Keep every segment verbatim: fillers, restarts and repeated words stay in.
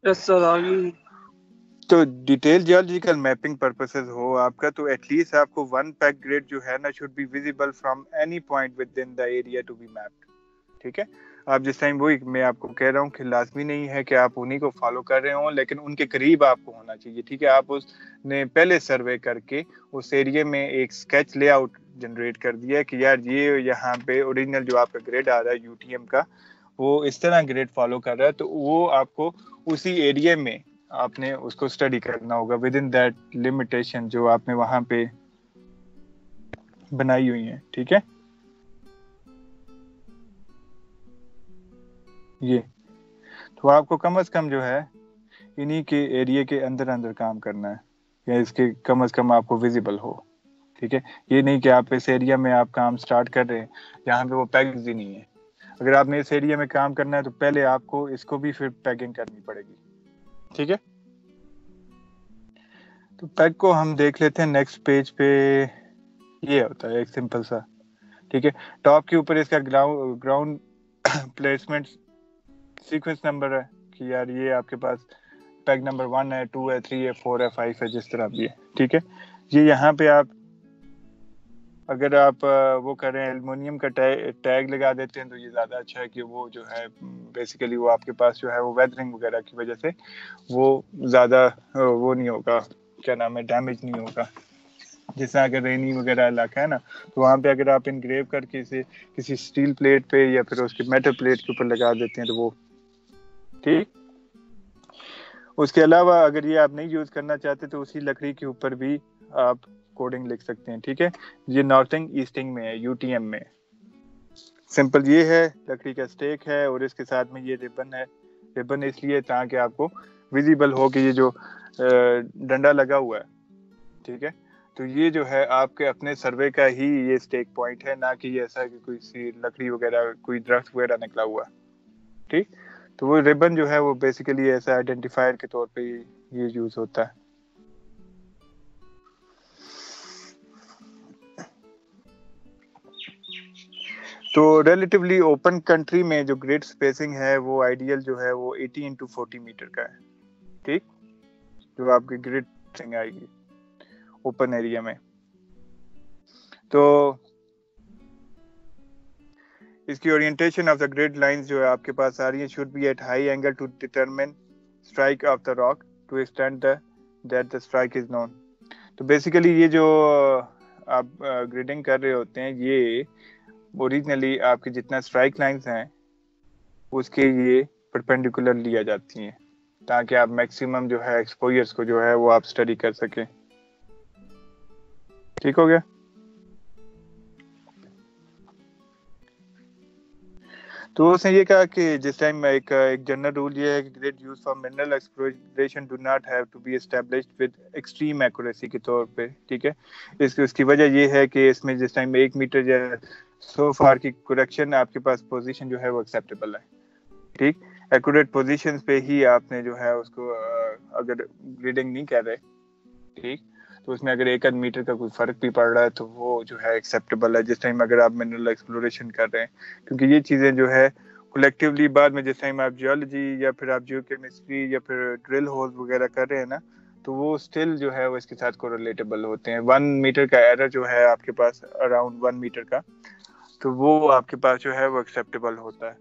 یس sir آگے. تو detail geological mapping purposes ہو آپ کا تو ایٹ لیسٹ آپ کو ون پیک گریڈ جو ہے نا should be visible from any point with in the area to be mapped. ٹھیک ہے. آپ جس ٹائم وہی میں آپ کو کہہ رہا ہوں کہ لازمی نہیں ہے کہ آپ انہیں کو فالو کر رہے ہوں, لیکن ان کے قریب آپ کو ہونا چاہیے. ٹھیک ہے. آپ اس نے پہلے سروے کر کے اس ایریا میں ایک اسکیچ لے آؤٹ جنریٹ کر دیا کہ یار یہ یہاں پہ اوریجنل جو آپ کا گریڈ آ رہا ہے یو ٹی ایم کا وہ اس طرح گریڈ فالو کر رہا ہے, تو وہ آپ کو اسی ایریا میں آپ نے اس کو اسٹڈی کرنا ہوگا ود ان دیٹ لمیٹیشن جو آپ نے وہاں پہ بنائی ہوئی ہیں. ٹھیک ہے. یہ تو آپ کو کم از کم جو ہے انہی کے ایریا کے اندر اندر کام کرنا ہے, یا اس کے کم از کم آپ کو ویزیبل ہو. ٹھیک ہے. یہ نہیں کہ آپ اس ایریا میں آپ کام سٹارٹ کر رہے ہیں جہاں پہ وہ پیگز ہی نہیں ہے. اگر آپ نے اس ایریا میں کام کرنا ہے تو پہلے آپ کو اس کو بھی پھر پیگنگ کرنی پڑے گی. ٹھیک ہے. تو پیگ کو ہم دیکھ لیتے ہیں نیکسٹ پیج پہ. یہ ہوتا ہے ایک سمپل سا. ٹھیک ہے. ٹاپ کے اوپر اس کا گراؤنڈ پلیسمنٹ سیکوینس نمبر ہے کہ یار یہ آپ کے پاس پیگ نمبر ون ہے, ٹو ہے, تھری ہے, فور ہے, فائیو ہے, جس طرح بھی ہے. ٹھیک ہے. یہ یہاں پہ آپ اگر آپ وہ کریں ایلومینیم کا ٹیگ لگا دیتے ہیں تو یہ زیادہ اچھا ہے کہ وہ جو ہے بیسیکلی وہ آپ کے پاس جو ہے وہ ویدرنگ وغیرہ کی وجہ سے وہ زیادہ وہ نہیں ہوگا, کیا نام ہے, ڈیمیج نہیں ہوگا. جیسا اگر رینی وغیرہ علاقہ ہے نا تو وہاں پہ اگر آپ انگریو کر کے اسے کسی اسٹیل پلیٹ پہ یا پھر اس کے میٹل پلیٹ کے اوپر لگا دیتے ہیں تو وہ ٹھیک. اس کے علاوہ اگر یہ آپ نہیں یوز کرنا چاہتے تو اسی لکڑی کے اوپر بھی آپ کوڈنگ لکھ سکتے ہیں. ٹھیک ہے. یہ نارتھنگ ایسٹنگ میں ہے, یو ٹی ایم میں. سمپل یہ ہے, لکڑی کا اسٹیک ہے اور اس کے ساتھ میں یہ ریبن ہے. ریبن اس لیے تاکہ آپ کو ویزیبل ہو کہ یہ جو ڈنڈا لگا ہوا ہے. ٹھیک ہے. تو یہ جو ہے آپ کے اپنے سروے کا ہی یہ اسٹیک پوائنٹ ہے, نہ کہ یہ ایسا کہ کوئی سی لکڑی وغیرہ کوئی درخت وغیرہ نکلا ہوا. ٹھیک. تو وہ ریبن جو ہے وہ بیسیکلی ایسا آئیڈینٹیفائر کے طور پہ یہ یوز ہوتا ہے. تو ریلیٹیولی اوپن کنٹری میں جو گریڈ اسپیسنگ ہے وہ آئیڈیل جو ہے وہ ایٹی انٹو فورٹی میٹر کا ہے. ٹھیک. جو آپ کی گریڈ اسپیسنگ آئے گی اوپن ایریا میں. تو اس کی orientation of the grid lines جو ہے آپ کے پاس آ رہی ہیں should be at high angle to determine strike of the rock to extend the that the strike is known. تو بیسیکلی یہ جو آپ گریڈنگ کر رہے ہوتے ہیں یہ اوریجنلی آپ کی جتنا اسٹرائک لائنز ہیں اس کے یہ پرپینڈیکولر لیا جاتی ہیں تاکہ آپ میکسیمم جو ہے ایکسپوئرس کو جو ہے وہ آپ اسٹڈی کر سکیں. ٹھیک ہو گیا. تو اس نے یہ کہا کہ جس ٹائم ایک ایک جنرل رول یہ ہے کہ grid use for mineral exploration do not have to be established with extreme accuracy کے طور پہ. ٹھیک ہے. اس اس کی وجہ یہ ہے کہ اس میں جس ٹائم ایک میٹر یا سو فار کی کریکشن آپ کے پاس پوزیشن جو ہے وہ ایکسیپٹیبل ہے. ٹھیک. ایکوریٹ پوزیشن پہ ہی آپ نے جو ہے اس کو اگر گریڈنگ نہیں کر رہے ٹھیک تو اس میں اگر ایک آدھ میٹر کا کوئی فرق بھی پڑ رہا ہے تو وہ جو ہے ایکسیپٹیبل ہے جس ٹائم اگر آپ منرل ایکسپلوریشن کر رہے ہیں, کیونکہ یہ چیزیں جو ہے کولیکٹیولی بعد میں جس ٹائم آپ جیولوجی یا پھر آپ جیو کیمسٹری یا پھر ڈرل ہول وغیرہ کر رہے ہیں نا تو وہ اسٹل جو ہے وہ اس کے ساتھ کوریلیٹیبل ہوتے ہیں. ون میٹر کا ایرر جو ہے آپ کے پاس اراؤنڈ ون میٹر کا تو وہ آپ کے پاس جو ہے وہ ایکسیپٹیبل ہوتا ہے.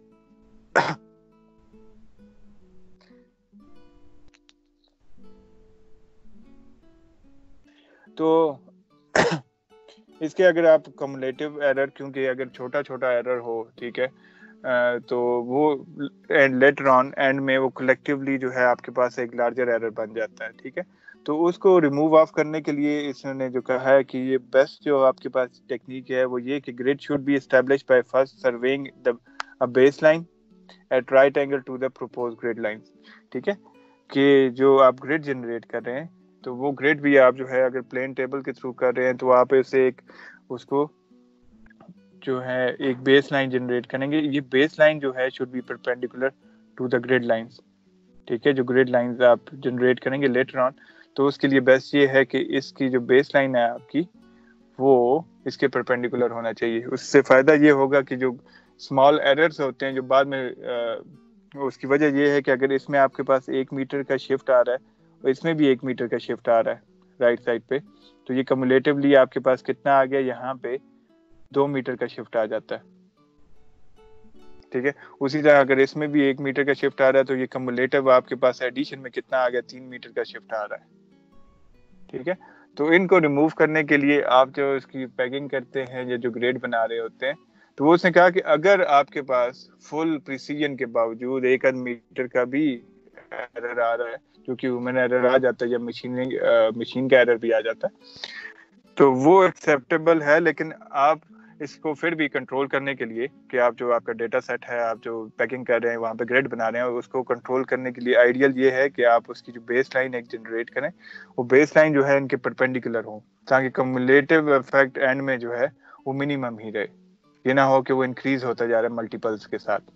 تو اس کے اگر آپ کمولیٹیو ایرر کیونکہ اگر چھوٹا چھوٹا ایرر ہو ٹھیک ہے تو وہ لیٹر آن اینڈ میں وہ کلیکٹیولی جو ہے آپ کے پاس ایک لارجر ایرر بن جاتا ہے. ٹھیک ہے. تو اس کو ریموو آف کرنے کے لیے اس نے جو کہا ہے کہ یہ بیسٹ جو آپ کے پاس ٹیکنیک ہے وہ یہ کہ grid should be establish by first surveying the base line at right angle to the propose grid line. ٹھیک ہے. کہ جو آپ گریڈ جنریٹ کر رہے ہیں تو وہ گریڈ بھی آپ جو ہے اگر پلین ٹیبل کے تھرو کر رہے ہیں تو آپ اسے ایک اس کو جو ہے ایک بیس لائن جنریٹ کریں گے. یہ بیس لائن جو ہے should be perpendicular to the grid lines. ٹھیک ہے. جو گریڈ لائنز آپ جنریٹ کریں گے لیٹر آن تو اس کے لیے بیسٹ یہ ہے کہ اس کی جو بیس لائن ہے آپ کی وہ اس کے پرپینڈیکولر ہونا چاہیے. اس سے فائدہ یہ ہوگا کہ جو اسمال ایررز ہوتے ہیں جو بعد میں اس کی وجہ یہ ہے کہ اگر اس میں آپ کے پاس ایک میٹر کا شفٹ آ رہا ہے اور اس میں بھی ایک میٹر کا شفٹ آ رہا ہے رائٹ سائڈ پہ, تو یہ کمولیٹیولی آپ کے پاس کتنا آ گیا, یہاں پہ دو میٹر کا شفٹ آ جاتا ہے. ٹھیک ہے, اسی طرح اگر اس میں بھی ایک میٹر کا شفٹ آ رہا ہے تو یہ کمولیٹیو آپ کے پاس ایڈیشن میں کتنا آ گیا, تین میٹر کا شفٹ آ رہا ہے. ٹھیک ہے, تو ان کو ریموو کرنے کے لیے آپ جو اس کی پیکنگ کرتے ہیں یا جو گریڈ بنا رہے ہوتے ہیں, تو وہ اس نے کہا کہ اگر آپ کے پاس فل پریسیجن کے باوجود ایک آدھ میٹر کا بھی ایرر آ رہا ہے, کیونکہ ہیومن ایرر آ جاتا ہے یا مشین مشین کا ایرر بھی آ جاتا ہے, تو وہ ایکسیپٹیبل ہے. لیکن آپ اس کو پھر بھی کنٹرول کرنے کے لیے کہ آپ جو آپ کا ڈیٹا سیٹ ہے, آپ جو پیکنگ کر رہے ہیں وہاں پہ گریڈ بنا رہے ہیں, اور اس کو کنٹرول کرنے کے لیے آئیڈیل یہ ہے کہ آپ اس کی جو بیس لائن ایک جنریٹ کریں, وہ بیس لائن جو ہے ان کے پرپینڈیکولر ہوں, تاکہ کمیولیٹیو افیکٹ اینڈ میں جو ہے وہ منیمم ہی رہے, یہ نہ ہو کہ وہ انکریز ہوتا جا رہا ہے ملٹیپلس کے ساتھ.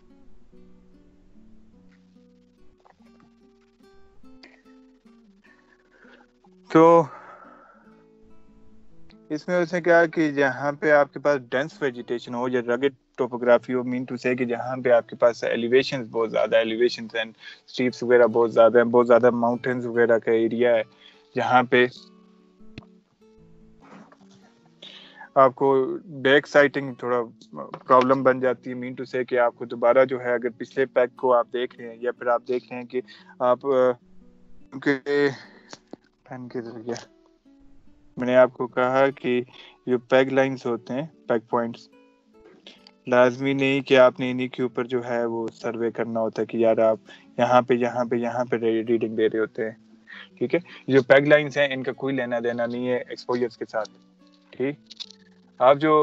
تو اس میں اس نے کہا کہ جہاں پہ آپ کے پاس ڈینس ویجیٹیشن ہو یا رگڈ ٹوپوگرافی ہو, مین ٹو سے کہ جہاں پہ آپ کے پاس ایلیویشنز بہت زیادہ ایلیویشنز اینڈ اسٹریپس وغیرہ بہت زیادہ ہیں, بہت زیادہ ماؤنٹینز وغیرہ کا ایریا ہے, جہاں پہ آپ کو بیک سائٹنگ تھوڑا پرابلم بن جاتی ہے. مین ٹو سے کہ آپ کو دوبارہ جو ہے اگر پچھلے پیک کو آپ دیکھ رہے ہیں یا پھر آپ دیکھ رہے ہیں کہ آپ کے پین کے ذریعے میں نے آپ کو کہا کہ جو پیگ لائنز ہوتے ہیں, پیگ پوائنٹس, لازمی نہیں کہ آپ نے انہی کے اوپر جو ہے وہ سروے کرنا ہوتا ہے کہ یار آپ یہاں پہ یہاں پہ یہاں پہ ریڈنگ دے رہے ہوتے ہیں. ٹھیک ہے, جو پیگ لائنز ہیں ان کا کوئی لینا دینا نہیں ہے ایکسپوجرز کے ساتھ. ٹھیک, آپ جو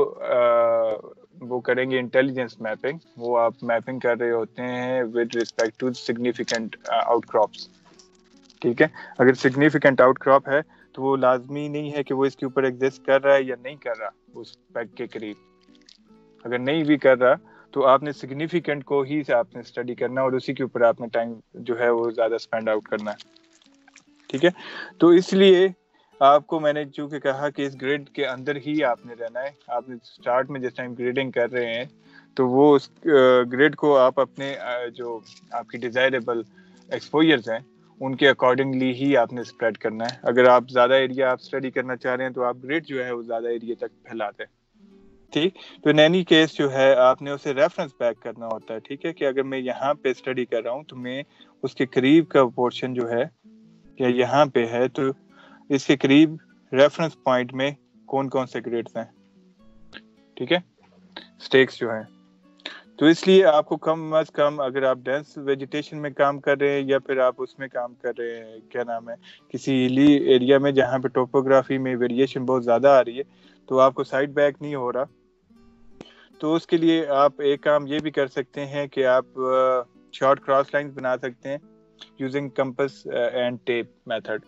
وہ کریں گے انٹیلیجنس میپنگ, وہ آپ میپنگ کر رہے ہوتے ہیں ود ریسپیکٹ ٹو سگنیفیکنٹ آؤٹ کراپس. ٹھیک ہے, اگر سگنیفیکنٹ آؤٹ کراپ ہے تو وہ لازمی نہیں ہے کہ وہ اس کے اوپر ایگزسٹ کر رہا ہے یا نہیں کر رہا اس پیگ کے قریب. اگر نہیں بھی کر رہا تو آپ نے سگنیفیکنٹ کو ہی سے آپ نے اسٹڈی کرنا اور اسی کے اوپر آپ نے ٹائم جو ہے وہ زیادہ اسپینڈ آؤٹ کرنا ہے. ٹھیک ہے, تو اس لیے آپ کو میں نے چونکہ کہا کہ اس گریڈ کے اندر ہی آپ نے رہنا ہے. آپ نے اسٹارٹ میں جس ٹائم گریڈنگ کر رہے ہیں تو وہ اس گریڈ کو آپ اپنے جو آپ کی ڈیزائریبل ایکسپوجرز ہیں ان کے اکارڈنگلی ہی آپ نے اسپریڈ کرنا ہے. اگر آپ زیادہ ایریا آپ اسٹڈی کرنا چاہ رہے ہیں تو آپ گریڈ جو ہے وہ زیادہ ایریا تک پھیلاتے ہیں. ٹھیک, تو ان اینی کیس جو ہے آپ نے اسے ریفرنس بیک کرنا ہوتا ہے. ٹھیک ہے, کہ اگر میں یہاں پہ اسٹڈی کر رہا ہوں تو میں اس کے قریب کا پورشن جو ہے یا یہاں پہ ہے تو اس کے قریب ریفرنس پوائنٹ میں کون کون سے گریڈز ہیں. ٹھیک ہے, سٹیکس جو ہیں. تو اس لیے آپ کو کم از کم اگر آپ ڈینس ویجیٹیشن میں کام کر رہے ہیں یا پھر آپ اس میں کام کر رہے ہیں کیا نام ہے کسی ہلی ایریا میں جہاں پہ ٹوپوگرافی میں ویریشن بہت زیادہ آ رہی ہے, تو آپ کو سائڈ بیک نہیں ہو رہا, تو اس کے لیے آپ ایک کام یہ بھی کر سکتے ہیں کہ آپ شارٹ کراس لائنز بنا سکتے ہیں using compass and tape method.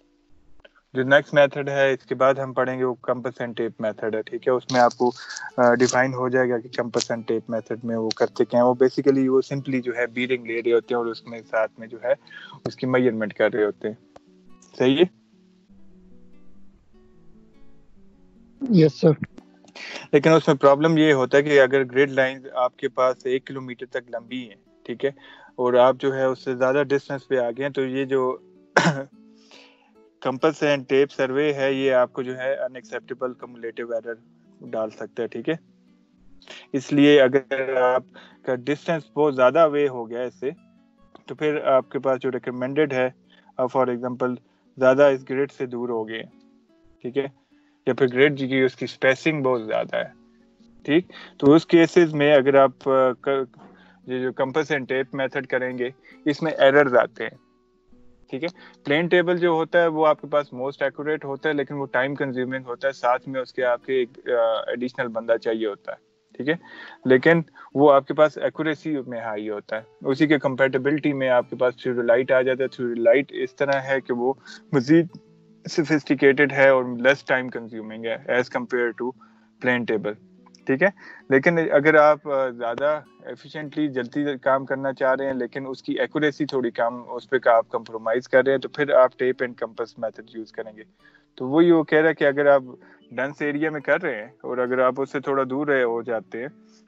جو نیکسٹ میتھڈ ہے اس کے بعد ہم پڑھیں گے وہ کمپس اینڈ ٹیپ میتھڈ ہے. ٹھیک ہے, اس میں آپ کو ڈیفائن ہو جائے گا کہ کمپس اینڈ ٹیپ میتھڈ میں وہ کرتے کیا ہیں. وہ بیسیکلی وہ سمپلی جو ہے بیرنگ لے رہے ہوتے ہیں اور اس میں ساتھ میں جو ہے اس کی میجرمنٹ کر رہے ہوتے ہیں. صحیح ہے, یس سر. لیکن اس میں پرابلم یہ ہوتا ہے کہ اگر گریڈ لائنز آپ کے پاس ایک کلو میٹر تک لمبی ہیں, ٹھیک ہے, اور آپ جو ہے اس سے زیادہ ڈسٹینس پہ آ گئے ہیں, تو یہ جو کمپس اینڈ ٹیپ سروے ہے یہ آپ کو جو ہے ان ایکسیپٹیبل کمیولیٹیو ایرر ڈال سکتا ہے. ٹھیک ہے, اس لیے اگر آپ کا ڈسٹینس بہت زیادہ اوے ہو گیا اس سے تو پھر آپ کے پاس جو ریکمینڈڈ ہے فار ایگزامپل زیادہ اس گریڈ سے دور ہو گئے. ٹھیک ہے, یا پھر گریڈ جی کی اس کی اسپیسنگ بہت زیادہ ہے. ٹھیک, تو اس کیسز میں اگر آپ یہ جو کمپس اینڈ ٹیپ میتھڈ کریں گے اس میں ایررز آتے ہیں. ٹھیک ہے, پلین ٹیبل جو ہوتا ہے وہ آپ کے پاس موسٹ ایکوریٹ ہوتا ہے, لیکن وہ ٹائم کنزیومنگ ہوتا ہے, ساتھ میں اس کے آپ کے ایک ایڈیشنل بندہ چاہیے ہوتا ہے. ٹھیک ہے, لیکن وہ آپ کے پاس ایکوریسی میں ہائی ہوتا ہے. اسی کے کمپیٹیبلٹی میں آپ کے پاس تھیوڈولائٹ آ جاتا ہے. تھیوڈولائٹ اس طرح ہے کہ وہ مزید سفسٹیکیٹڈ ہے اور لیس ٹائم کنزیومنگ ہے as compare to plane table. ٹھیک ہے, لیکن اگر آپ زیادہ ایفیشینٹلی جلدی کام کرنا چاہ رہے ہیں لیکن اس کی ایکوریسی تھوڑی کم, اس پہ آپ کمپرومائز کر رہے ہیں, تو پھر آپ tape and compass method use کریں گے. تو وہی وہ کہہ رہا ہے کہ اگر آپ ڈنس ایریا میں کر رہے ہیں اور اگر آپ اس سے تھوڑا دور رہے ہو جاتے ہیں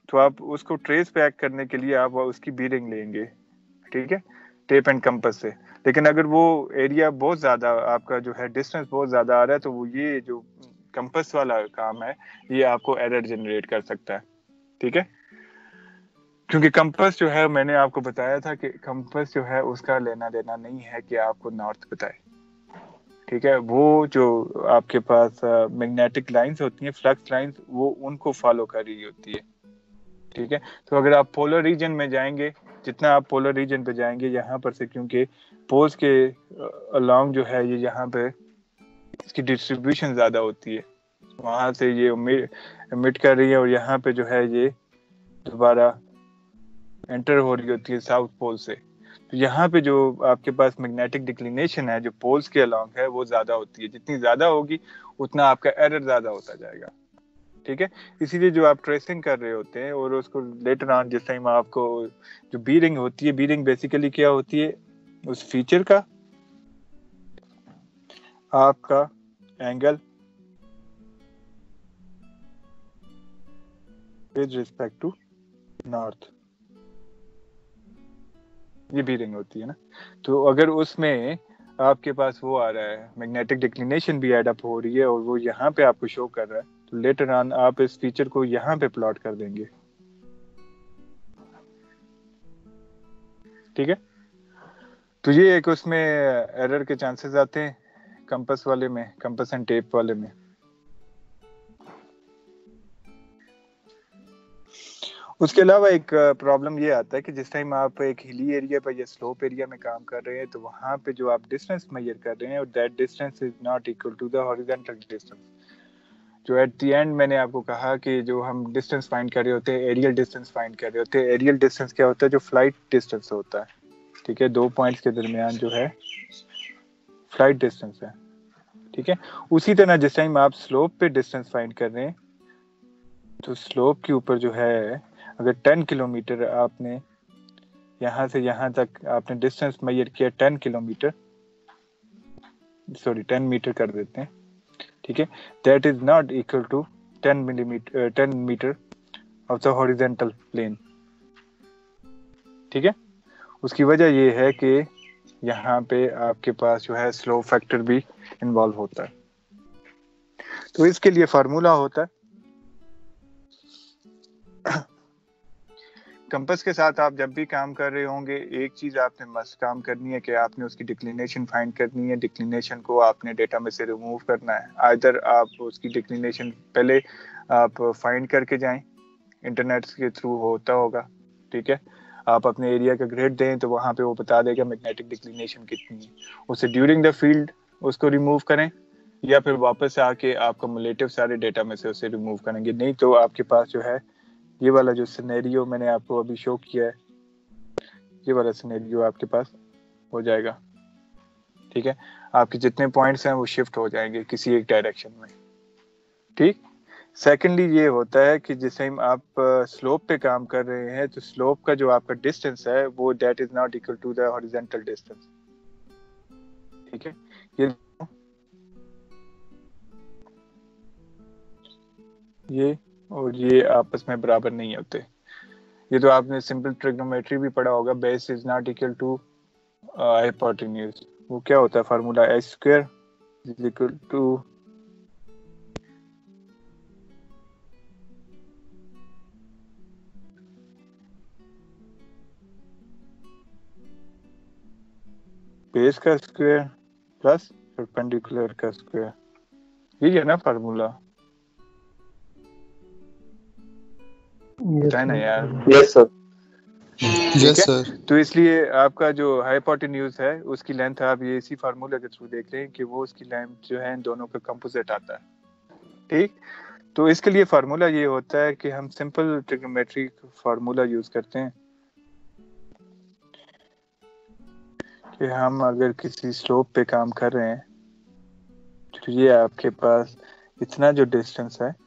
تو آپ اس کو ٹریس بیک کرنے کے لیے آپ اس کی بیرنگ لیں گے, ٹھیک ہے, ٹیپ اینڈ کمپس سے. لیکن اگر وہ ایریا بہت زیادہ آپ کا جو ہے ڈسٹینس بہت زیادہ آ رہا ہے تو وہ یہ جو کمپس والا کام ہے یہ آپ کو ایرر جنریٹ کر سکتا ہے, ٹھیک ہے. کیونکہ کمپس جو ہے میں نے آپ کو بتایا تھا کہ کمپس جو ہے اس کا لینا دینا نہیں ہے کہ آپ کو نارتھ بتائے, ٹھیک ہے. وہ جو آپ کے پاس میگنیٹک لائنز ہوتی ہیں, فلکس لائنز, وہ ان کو فالو کر رہی ہوتی ہے, ٹھیک ہے. تو اگر آپ پولر ریجن میں جائیں گے, جتنا آپ پولر ریجن پہ جائیں گے یہاں پر سے, کیونکہ پولز کے along جو ہے یہ یہاں پہ اس کی ڈسٹریبیوشن زیادہ ہوتی ہے, وہاں سے یہ امٹ کر رہی ہے اور یہاں پہ جو ہے یہ دوبارہ انٹر ہو رہی ہوتی ہے ساؤتھ پول سے. تو یہاں پہ جو آپ کے پاس میگنیٹک ڈکلینیشن ہے جو پولز کے along ہے وہ زیادہ ہوتی ہے, جتنی زیادہ ہوگی اتنا آپ کا ایرر زیادہ ہوتا جائے گا, ٹھیک ہے. اسی لیے جو آپ ٹریسنگ کر رہے ہوتے ہیں اور اس کو لیٹر آن جس ٹائم آپ کو جو بیرنگ ہوتی ہے, بیرنگ بیسیکلی کیا ہوتی ہے, اس فیچر کا آپ کا angle with respect to north, یہ بیرنگ ہوتی ہے نا. تو اگر اس میں آپ کے پاس وہ آ رہا ہے میگنیٹک ڈکلینیشن بھی ایڈ اپ ہو رہی ہے اور وہ یہاں پہ آپ کو شو کر رہا ہے, تو لیٹر آن آپ اس فیچر کو یہاں پہ پلاٹ کر دیں گے, ٹھیک ہے. تو یہ ایک اس میں ایرر کے چانسز آتے ہیں کمپس والے میں, کمپس اینڈ ٹیپ والے میں. اس کے علاوہ ایک پرابلم یہ آتا ہے کہ جس ٹائم آپ ایک ہلی ایریا پہ یا سلوپ ایریا میں کام کر رہے ہیں تو وہاں پہ جو آپ ڈسٹینس میئر کر رہے ہیں اور that distance is not equal to the horizontal distance. جو ایٹ دی اینڈ میں نے آپ کو کہا کہ جو ہم ڈسٹینس فائنڈ کر رہے ہوتے ہیں ایریل ڈسٹینس فائنڈ کر رہے ہوتے ہیں, ایریل ڈسٹینس کیا ہوتا ہے, جو فلائٹ ڈسٹینس ہوتا ہے, ٹھیک ہے, دو پوائنٹس کے درمیان جو ہے فلائٹ ڈسٹینس ہے, ٹھیک ہے. اسی طرح جس ٹائم آپ سلوپ پہ ڈسٹینس فائنڈ کر رہے ہیں تو سلوپ کے اوپر جو ہے اگر ٹین کلو میٹر آپ نے یہاں سے یہاں تک آپ نے ڈسٹینس میئر کیا ten kilometre, sorry ten metre کر دیتے ہیں, ٹھیک ہے, that is not equal to ten millimetre ten metre of the horizontal plane, ٹھیک ہے. اس کی وجہ یہ ہے کہ یہاں پہ آپ کے پاس جو ہے سلو فیکٹر بھی انوالو ہوتا ہے. تو اس کے لیے فارمولا ہوتا ہے کمپس کے ساتھ. آپ جب بھی کام کر رہے ہوں گے ایک چیز آپ نے مست کام کرنی ہے کہ آپ نے اس کی ڈکلینیشن فائنڈ کرنی ہے. ڈکلینیشن کو آپ نے ڈیٹا میں سے ریموو کرنا ہے. آئدر آپ اس کی ڈکلینیشن پہلے آپ فائنڈ کر کے جائیں, انٹرنیٹ کے تھرو ہوتا ہوگا, ٹھیک ہے. آپ اپنے ایریا کا گریڈ دیں تو وہاں پہ وہ بتا دے گا میگنیٹک ڈکلینیشن کتنی ہے. اسے ڈیورنگ دا فیلڈ اس کو ریموو کریں یا پھر واپس آ کے آپ کمولیٹو سارے ڈیٹا میں سے اسے ریموو کریں گے. نہیں تو آپ کے پاس جو ہے یہ والا جو سینیریو میں نے آپ کو ابھی شو کیا ہے, یہ والا سینیریو آپ کے پاس ہو جائے گا, ٹھیک ہے. آپ کے جتنے پوائنٹس ہیں وہ شفٹ ہو جائیں گے کسی ایک ڈائریکشن میں, ٹھیک. سیکنڈلی یہ ہوتا ہے کہ جس ٹائم آپ سلوپ پہ کام کر رہے ہیں تو سلوپ کا جو آپ کا ڈسٹینس ہے وہ that is not equal to the horizontal distance, ٹھیک ہے. یہ یہ اور یہ آپس میں برابر نہیں ہوتے. یہ تو آپ نے سمپل ٹریگنومیٹری بھی پڑھا ہوگا, base is not equal to hypotenuse. وہ کیا ہوتا ہے formula, H square is equal to base کا اسکوئر پلس پرپینڈیکولر کا اسکوئر. یہی ہے نا فارمولا, بتائیں نا یار. یس سر. ٹھیک ہے. تو اس لیے آپ کا جو ہائپوٹینیوز ہے اس کی لینتھ آپ یہ اسی فارمولہ کے تھرو دیکھ رہے ہیں کہ وہ اس کی لینتھ جو ہے ان دونوں کا کمپوزٹ آتا ہے, ٹھیک. تو اس کے لیے فارمولہ یہ ہوتا ہے کہ ہم سمپل ٹریگنومیٹری فارمولہ یوز کرتے ہیں کہ ہم اگر کسی سلوپ پہ کام کر رہے ہیں تو یہ آپ کے پاس اتنا جو ڈسٹینس ہے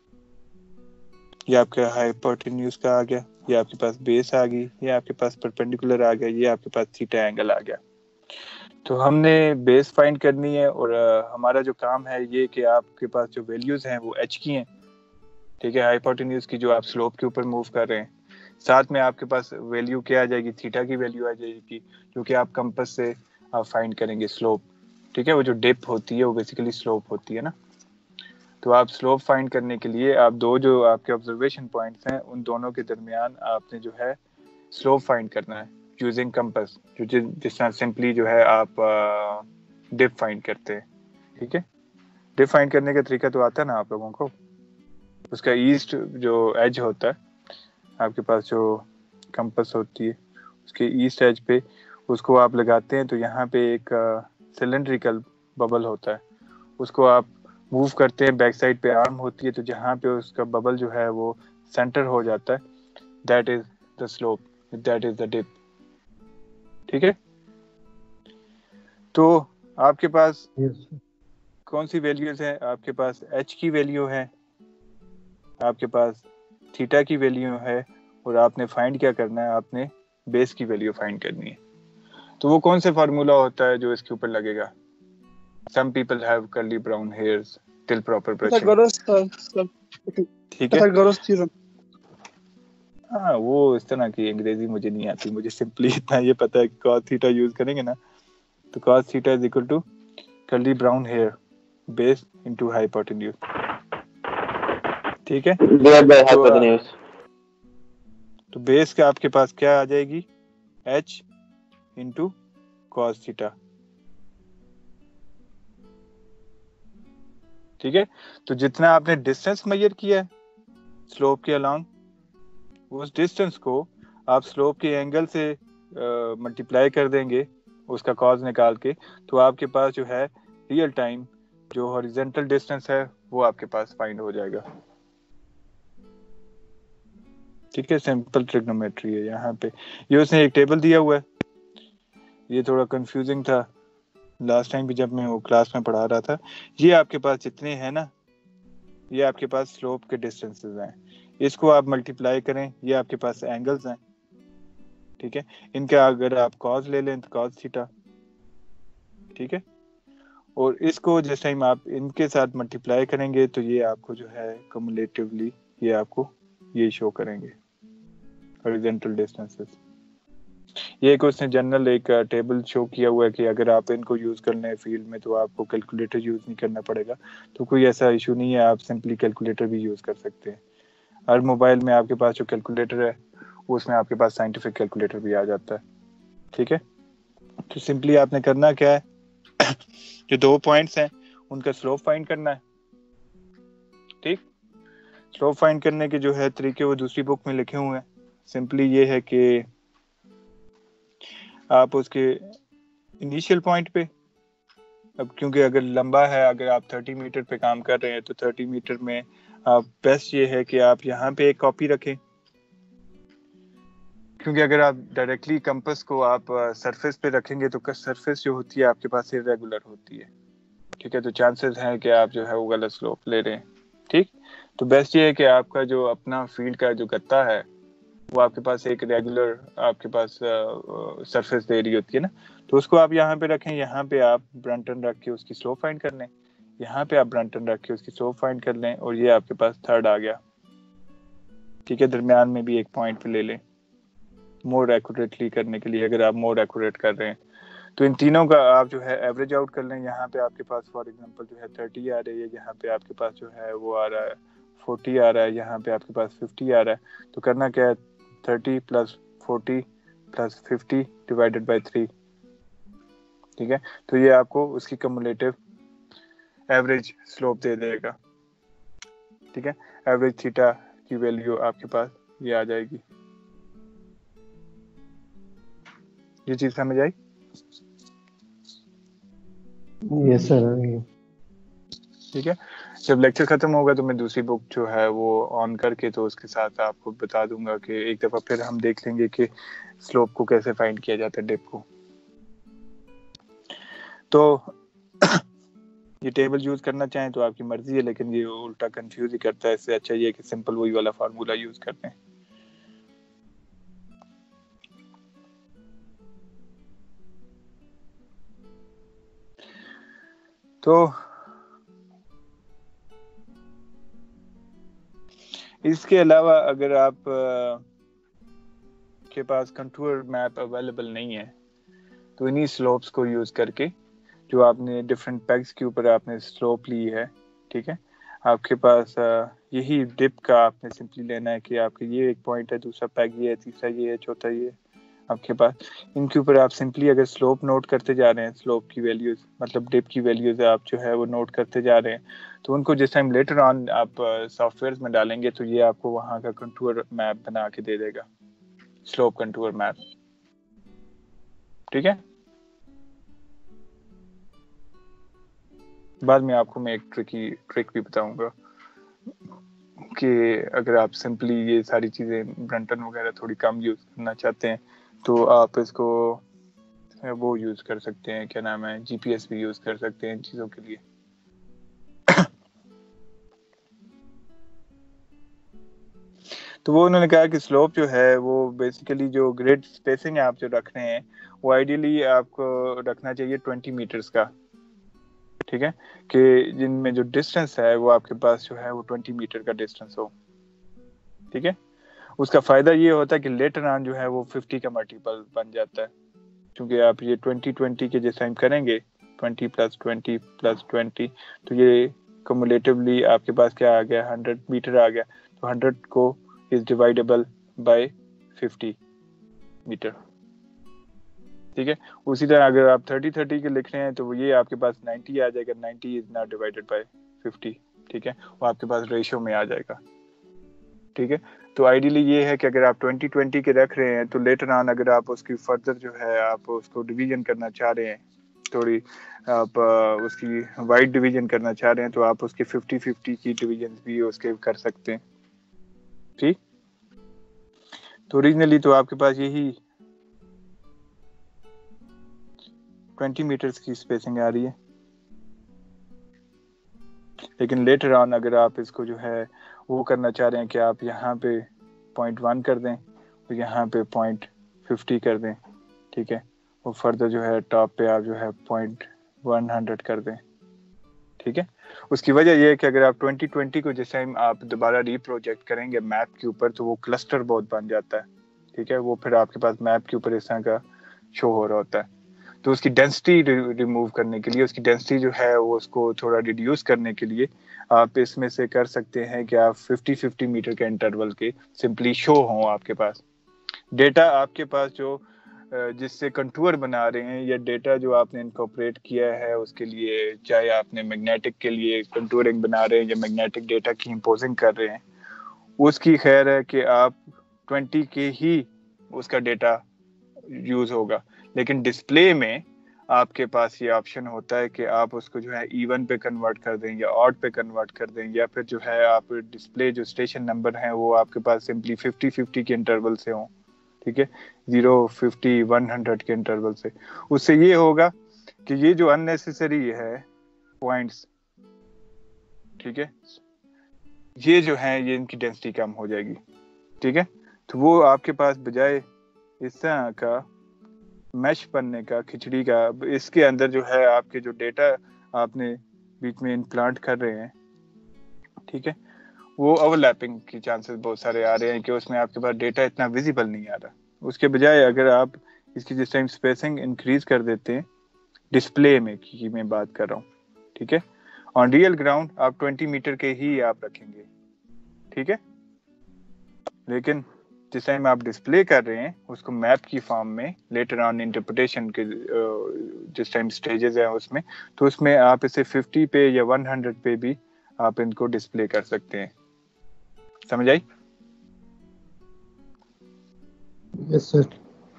یہ آپ کا ہائپوٹینیوز کا آ گیا, یہ آپ کے پاس بیس آ گئی, یہ آپ کے پاس پرپینڈیکولر آ گیا, یہ آپ کے پاس تھیٹا اینگل آ گیا. تو ہم نے بیس فائنڈ کرنی ہے اور ہمارا جو کام ہے یہ کہ آپ کے پاس جو ویلیوز ہیں وہ ایچ کی ہیں, ٹھیک ہے, ہائیپوٹینیوز کی جو آپ سلوپ کے اوپر موو کر رہے ہیں, ساتھ میں آپ کے پاس ویلیو کیا آ جائے گی, تھیٹا کی ویلیو آ جائے گی, جو کہ آپ کمپس سے آپ فائنڈ کریں گے سلوپ. ٹھیک ہے, وہ جو ڈپ ہوتی ہے وہ بیسیکلی سلوپ ہوتی ہے نا. تو آپ سلوپ فائنڈ کرنے کے لیے آپ دو جو آپ کے آبزرویشن پوائنٹس ہیں ان دونوں کے درمیان آپ نے جو ہے سلوپ فائنڈ کرنا ہے یوزنگ کمپس, جو جس طرح سمپلی جو ہے آپ ڈپ فائنڈ کرتے ہیں. ٹھیک ہے, ڈپ فائنڈ کرنے کا طریقہ تو آتا ہے نا آپ لوگوں کو. اس کا ایسٹ جو ایج ہوتا ہے آپ کے پاس, جو کمپس ہوتی ہے اس کے ایسٹ ایج پہ اس کو آپ لگاتے ہیں, تو یہاں پہ ایک سلنڈریکل ببل ہوتا ہے, اس کو آپ موو کرتے ہیں, بیک سائڈ پہ آرم ہوتی ہے, تو جہاں پہ اس کا ببل جو ہے وہ سینٹر ہو جاتا ہے, that is the slope, that is the dip. ٹھیک ہے, تو آپ کے پاس Yes, sir. کون سی ویلیوز ہیں؟ آپ کے پاس ایچ کی ویلیو ہے, آپ کے پاس تھیٹا کی ویلیو ہے, اور آپ نے فائنڈ کیا کرنا ہے, آپ نے بیس کی ویلیو فائنڈ کرنی ہے. تو وہ کون سے فارمولا ہوتا ہے جو اس کے اوپر لگے گا؟ Some people have curly brown hairs till proper brushing. Pythagoras uh, ٹھیک ہے, Pythagoras theorem. ہاں وہ اس طرح کی انگریزی مجھے نہیں آتی, مجھے سمپلی اتنا یہ پتا ہے کہ cos تھیٹا یوز کریں گے نا, تو cos theta is equal to curly brown hair base into hypotenuse. ٹھیک ہے, تو تو بیس کا آپ کے پاس کیا آ جائے گی, ایچ انٹو cos تھیٹا. ٹھیک ہے, تو جتنا آپ نے ڈسٹینس میئر کیا ہے سلوپ کے along, اس ڈسٹینس کو آپ سلوپ کے اینگل سے ملٹیپلائی کر دیں گے اس کا کاز نکال کے, تو آپ کے پاس جو ہے ریئل ٹائم جو ہاریزونٹل ڈسٹینس ہے وہ آپ کے پاس فائنڈ ہو جائے گا. ٹھیک ہے, سمپل ٹریگنومیٹری ہے یہاں پہ. یہ اس نے ایک ٹیبل دیا ہوا ہے, یہ تھوڑا کنفیوزنگ تھا لاسٹ ٹائم بھی جب میں وہ کلاس میں پڑھا رہا تھا. یہ آپ کے پاس جتنے ہیں نا, یہ آپ کے پاس سلوپ کے ڈسٹینسز ہیں, اس کو آپ ملٹیپلائی کریں, یہ آپ کے پاس اینگلز ہیں. ٹھیک ہے, ان کا اگر آپ کاز لے لیں تو کاز تھیٹا. ٹھیک ہے, اور اس کو جس ٹائم آپ ان کے ساتھ ملٹیپلائی کریں گے تو یہ آپ کو جو ہے کمولیٹیولی یہ آپ کو یہ شو کریں گے ہاریزونٹل ڈسٹینسز. یہ ایک اس نے جنرل ایک ٹیبل شو کیا ہوا ہے کہ اگر آپ ان کو یوز کر لیں فیلڈ میں تو آپ کو کیلکولیٹر یوز نہیں کرنا پڑے گا. تو کوئی ایسا ایشو نہیں ہے, آپ سمپلی کیلکولیٹر بھی یوز کر سکتے ہیں. ہر موبائل میں آپ کے پاس جو کیلکولیٹر ہے اس میں آپ کے پاس سائنٹیفک کیلکولیٹر بھی آ جاتا ہے. ٹھیک ہے, تو سمپلی آپ نے کرنا کیا ہے, جو دو پوائنٹس ہیں ان کا سلوپ فائنڈ کرنا ہے. ٹھیک, سلوپ فائنڈ کرنے کے جو ہے طریقے وہ دوسری بک میں لکھے ہوئے ہیں. سمپلی یہ ہے کہ آپ اس کے انیشیل پوائنٹ پہ, اب کیونکہ اگر لمبا ہے, اگر آپ تھرٹی میٹر پہ کام کر رہے ہیں تو تھرٹی میٹر میں آپ بیسٹ یہ ہے کہ آپ یہاں پہ ایک کاپی رکھیں, کیونکہ اگر آپ ڈائریکٹلی کمپس کو آپ سرفیس پہ رکھیں گے تو سرفیس جو ہوتی ہے آپ کے پاس irregular ہوتی ہے. ٹھیک ہے, تو چانسز ہیں کہ آپ جو ہے وہ غلط سلوپ لے رہے ہیں. ٹھیک, تو بیسٹ یہ ہے کہ آپ کا جو اپنا فیلڈ کا جو گتا ہے وہ آپ کے پاس ایک ریگولر آپ کے پاس سرفیس دے رہی ہوتی ہے نا, تو اس کو آپ یہاں پہ رکھیں, یہاں پہ آپ برنٹن رکھ کے اس کی سلوپ فائنڈ کر لیں, یہاں پہ آپ برنٹن رکھ کے اس کی سلوپ فائنڈ کر لیں, اور یہ آپ کے پاس تھرڈ آ گیا. ٹھیک ہے, درمیان میں بھی ایک پوائنٹ پہ لے لیں مور ایکوریٹلی کرنے کے لیے. اگر آپ مور ایکوریٹ کر رہے ہیں تو ان تینوں کا آپ جو ہے ایوریج آؤٹ کر لیں. یہاں پہ آپ کے پاس فار ایگزامپل جو ہے تھرٹی آ رہی ہے, یہاں پہ آپ کے پاس جو ہے وہ آ رہا ہے فورٹی آ رہا ہے, یہاں پہ آپ کے پاس ففٹی آ رہا ہے. تو کرنا کیا ہے, thirty plus forty plus fifty divided by three. ٹھیک ہے, تو یہ آپ کو اس کی کمولیٹیو ایوریج سلوپ دے دے گا. ٹھیک ہے, ایوریج تھیٹا کی ویلیو آپ کے پاس یہ آ جائے گی. یہ چیز سمجھ آئی؟ Yes, sir. ٹھیک ہے, جب لیکچر ختم ہوگا تو میں دوسری بک جو ہے وہ آن کر کے تو اس کے ساتھ آپ کو بتا دوں گا کہ ایک دفعہ پھر ہم دیکھ لیں گے کہ سلوپ کو کیسے فائنڈ کیا جاتا ہے, ڈپ کو. تو یہ ٹیبل یوز کرنا چاہیں تو آپ کی مرضی ہے, لیکن یہ الٹا کنفیوز ہی کرتا ہے. اس سے اچھا یہ کہ سمپل وہی والا فارمولا یوز کرتے ہیں. تو اس کے علاوہ اگر آپ کے پاس کنٹور میپ اویلیبل نہیں ہے تو انہی سلوپس کو یوز کر کے جو آپ نے ڈفرینٹ پیگز کے اوپر آپ نے سلوپ لی ہے، ٹھیک ہے، آپ کے پاس یہی ڈپ کا آپ نے سمپلی لینا ہے کہ آپ کے یہ ایک پوائنٹ ہے، دوسرا پیگ یہ ہے، تیسرا یہ ہے، چوتھا یہ ہے، آپ کے پاس ان کے اوپر آپ سمپلی اگر سلوپ نوٹ کرتے جا رہے ہیں، سلوپ کی ویلیوز مطلب ڈپ کی ویلیوز آپ جو ہے وہ نوٹ کرتے جا رہے ہیں، تو ان کو جس ٹائم لیٹر آن آپ سافٹ ویئرز میں ڈالیں گے تو یہ آپ کو وہاں کا کنٹور میپ بنا کے دے دے گا، سلوپ کنٹور میپ، ٹھیک ہے۔ بعد میں آپ کو میں ایک ٹرکی ٹرک بھی بتاؤں گا کہ اگر آپ سمپلی یہ ساری چیزیں برنٹن وغیرہ تھوڑی کم یوز کرنا چاہتے ہیں تو آپ اس کو وہ یوز کر سکتے ہیں، کیا نام ہے، جی پی ایس بھی یوز کر سکتے ہیں ان چیزوں کے لیے۔ تو وہ انہوں نے کہا کہ سلوپ جو ہے وہ بیسیکلی جو گریڈ سپیسنگ آپ جو رکھ رہے ہیں وہ آئیڈیلی آپ کو رکھنا چاہیے ٹوینٹی میٹرز کا، ٹھیک ہے، کہ جن میں جو ڈسٹینس ہے وہ آپ کے پاس جو ہے وہ ٹوینٹی میٹر کا ڈسٹینس ہو، ٹھیک ہے۔ اس کا فائدہ یہ ہوتا ہے کہ لیٹر آن جو ہے وہ ففٹی کا ملٹیپل بن جاتا ہے، کیونکہ آپ یہ ٹوینٹی ٹوینٹی کے جس ٹائم کریں گے twenty plus twenty plus twenty تو یہ کمولیٹیولی آپ کے پاس کیا آ گیا، ہنڈریڈ میٹر آ گیا، تو ہنڈریڈ کو is divisible by fifty metre, ٹھیک ہے۔ اسی طرح اگر آپ تھرٹی تھرٹی کے لکھ رہے ہیں تو یہ آپ کے پاس نائنٹی آ جائے گا، ninety is not divided by fifty, ٹھیک ہے، وہ آپ کے پاس ریشو میں آ جائے گا، ٹھیک ہے۔ تو آئیڈیلی یہ ہے کہ اگر آپ ٹوینٹی ٹوینٹی کے رکھ رہے ہیں تو لیٹر آن اگر آپ اس کی فردر جو ہے آپ اس کو ڈویژن کرنا چاہ رہے ہیں، تھوڑی آپ اس کی وائڈ ڈویژن کرنا چاہ رہے ہیں تو آپ اس کی ففٹی ففٹی کی ڈویژن بھی اس کے کر سکتے ہیں، ٹھیک۔ تو اوریجنلی تو آپ کے پاس یہی ٹوینٹی میٹرز کی اسپیسنگ آ رہی ہے، لیکن لیٹر آن اگر آپ اس کو جو ہے وہ کرنا چاہ رہے ہیں کہ آپ یہاں پہ پوائنٹ ون کر دیں اور یہاں پہ پوائنٹ ففٹی کر دیں، ٹھیک ہے، اور فردر جو ہے ٹاپ پہ آپ جو ہے پوائنٹ ون ہنڈریڈ کر دیں، ٹھیک ہے۔ اس کی وجہ یہ ہے کہ اگر آپ ٹوینٹی ٹوینٹی کو جس ٹائم آپ دوبارہ ری پروجیکٹ کریں گے میپ کے اوپر تو وہ کلسٹر بہت بن جاتا ہے، ٹھیک ہے، وہ پھر آپ کے پاس میپ کے اوپر اس طرح کا شو ہو رہا ہوتا ہے، تو اس کی ڈینسٹی ریموو کرنے کے لیے، اس کی ڈینسٹی جو ہے وہ اس کو تھوڑا ریڈیوس کرنے کے لیے آپ اس میں سے کر سکتے ہیں کہ آپ ففٹی ففٹی میٹر کے انٹرول کے سمپلی شو ہوں آپ کے پاس ڈیٹا، آپ کے پاس جو جس سے کنٹور بنا رہے ہیں یا ڈیٹا جو آپ نے انکارپوریٹ کیا ہے اس کے لیے، چاہے آپ نے میگنیٹک کے لیے کنٹورنگ بنا رہے ہیں یا میگنیٹک ڈیٹا کی امپوزنگ کر رہے ہیں، اس کی خیر ہے کہ آپ ٹوینٹی کے ہی اس کا ڈیٹا یوز ہوگا، لیکن ڈسپلے میں آپ کے پاس یہ آپشن ہوتا ہے کہ آپ اس کو جو ہے ایون پہ کنورٹ کر دیں یا آڈ پہ کنورٹ کر دیں، یا پھر جو ہے آپ ڈسپلے جو اسٹیشن نمبر ہیں وہ آپ کے پاس سمپلی ففٹی ففٹی کے انٹرول سے ہوں، ٹھیک ہے، زیرو ففٹی ون ہنڈریڈ کے انٹرول سے۔ اس سے یہ ہوگا کہ یہ جو ان نیسیسری ہے پوائنٹس، ٹھیک ہے، یہ جو ہیں یہ ان کی ڈینسٹی کم ہو جائے گی، ٹھیک ہے۔ تو وہ آپ کے پاس بجائے اس طرح کا میش بننے کا، کھچڑی کا، اس کے اندر جو ہے آپ کے جو ڈیٹا آپ نے بیچ میں امپلانٹ کر رہے ہیں، ٹھیک ہے، وہ اوور لیپنگ کی چانسز بہت سارے آ رہے ہیں کہ اس میں آپ کے پاس ڈیٹا اتنا ویزیبل نہیں آ رہا۔ اس کے بجائے اگر آپ اس کی جس ٹائم اسپیسنگ انکریز کر دیتے ہیں، ڈسپلے میں کی میں بات کر رہا ہوں، ٹھیک ہے، آن ریئل گراؤنڈ آپ ٹوینٹی میٹر کے ہی آپ رکھیں گے، ٹھیک ہے، لیکن جس ٹائم آپ ڈسپلے کر رہے ہیں اس کو میپ کی فارم میں لیٹر آن انٹرپریٹیشن کے جس ٹائم سٹیجز ہیں اس میں، تو اس میں آپ اسے ففٹی پہ یا ون ہنڈریڈ پہ بھی آپ ان کو ڈسپلے کر سکتے ہیں، سمجھ آئی؟ یس سر۔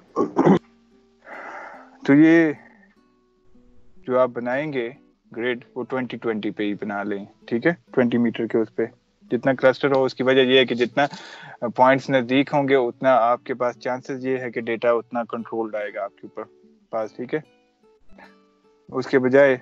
تو یہ جو آپ بنائیں گے گریڈ وہ ٹوینٹی ٹوینٹی پہ ہی بنا لیں، ٹھیک ہے، ٹوینٹی میٹر کے اس پہ جتنا کلسٹر ہو، اس کی وجہ یہ ہے کہ جتنا پوائنٹس نزدیک ہوں گے اتنا آپ کے پاس چانسز یہ ہے کہ ڈیٹا اتنا کنٹرول آئے گا آپ کے اوپر پاس، ٹھیک ہے۔ اس کے بجائے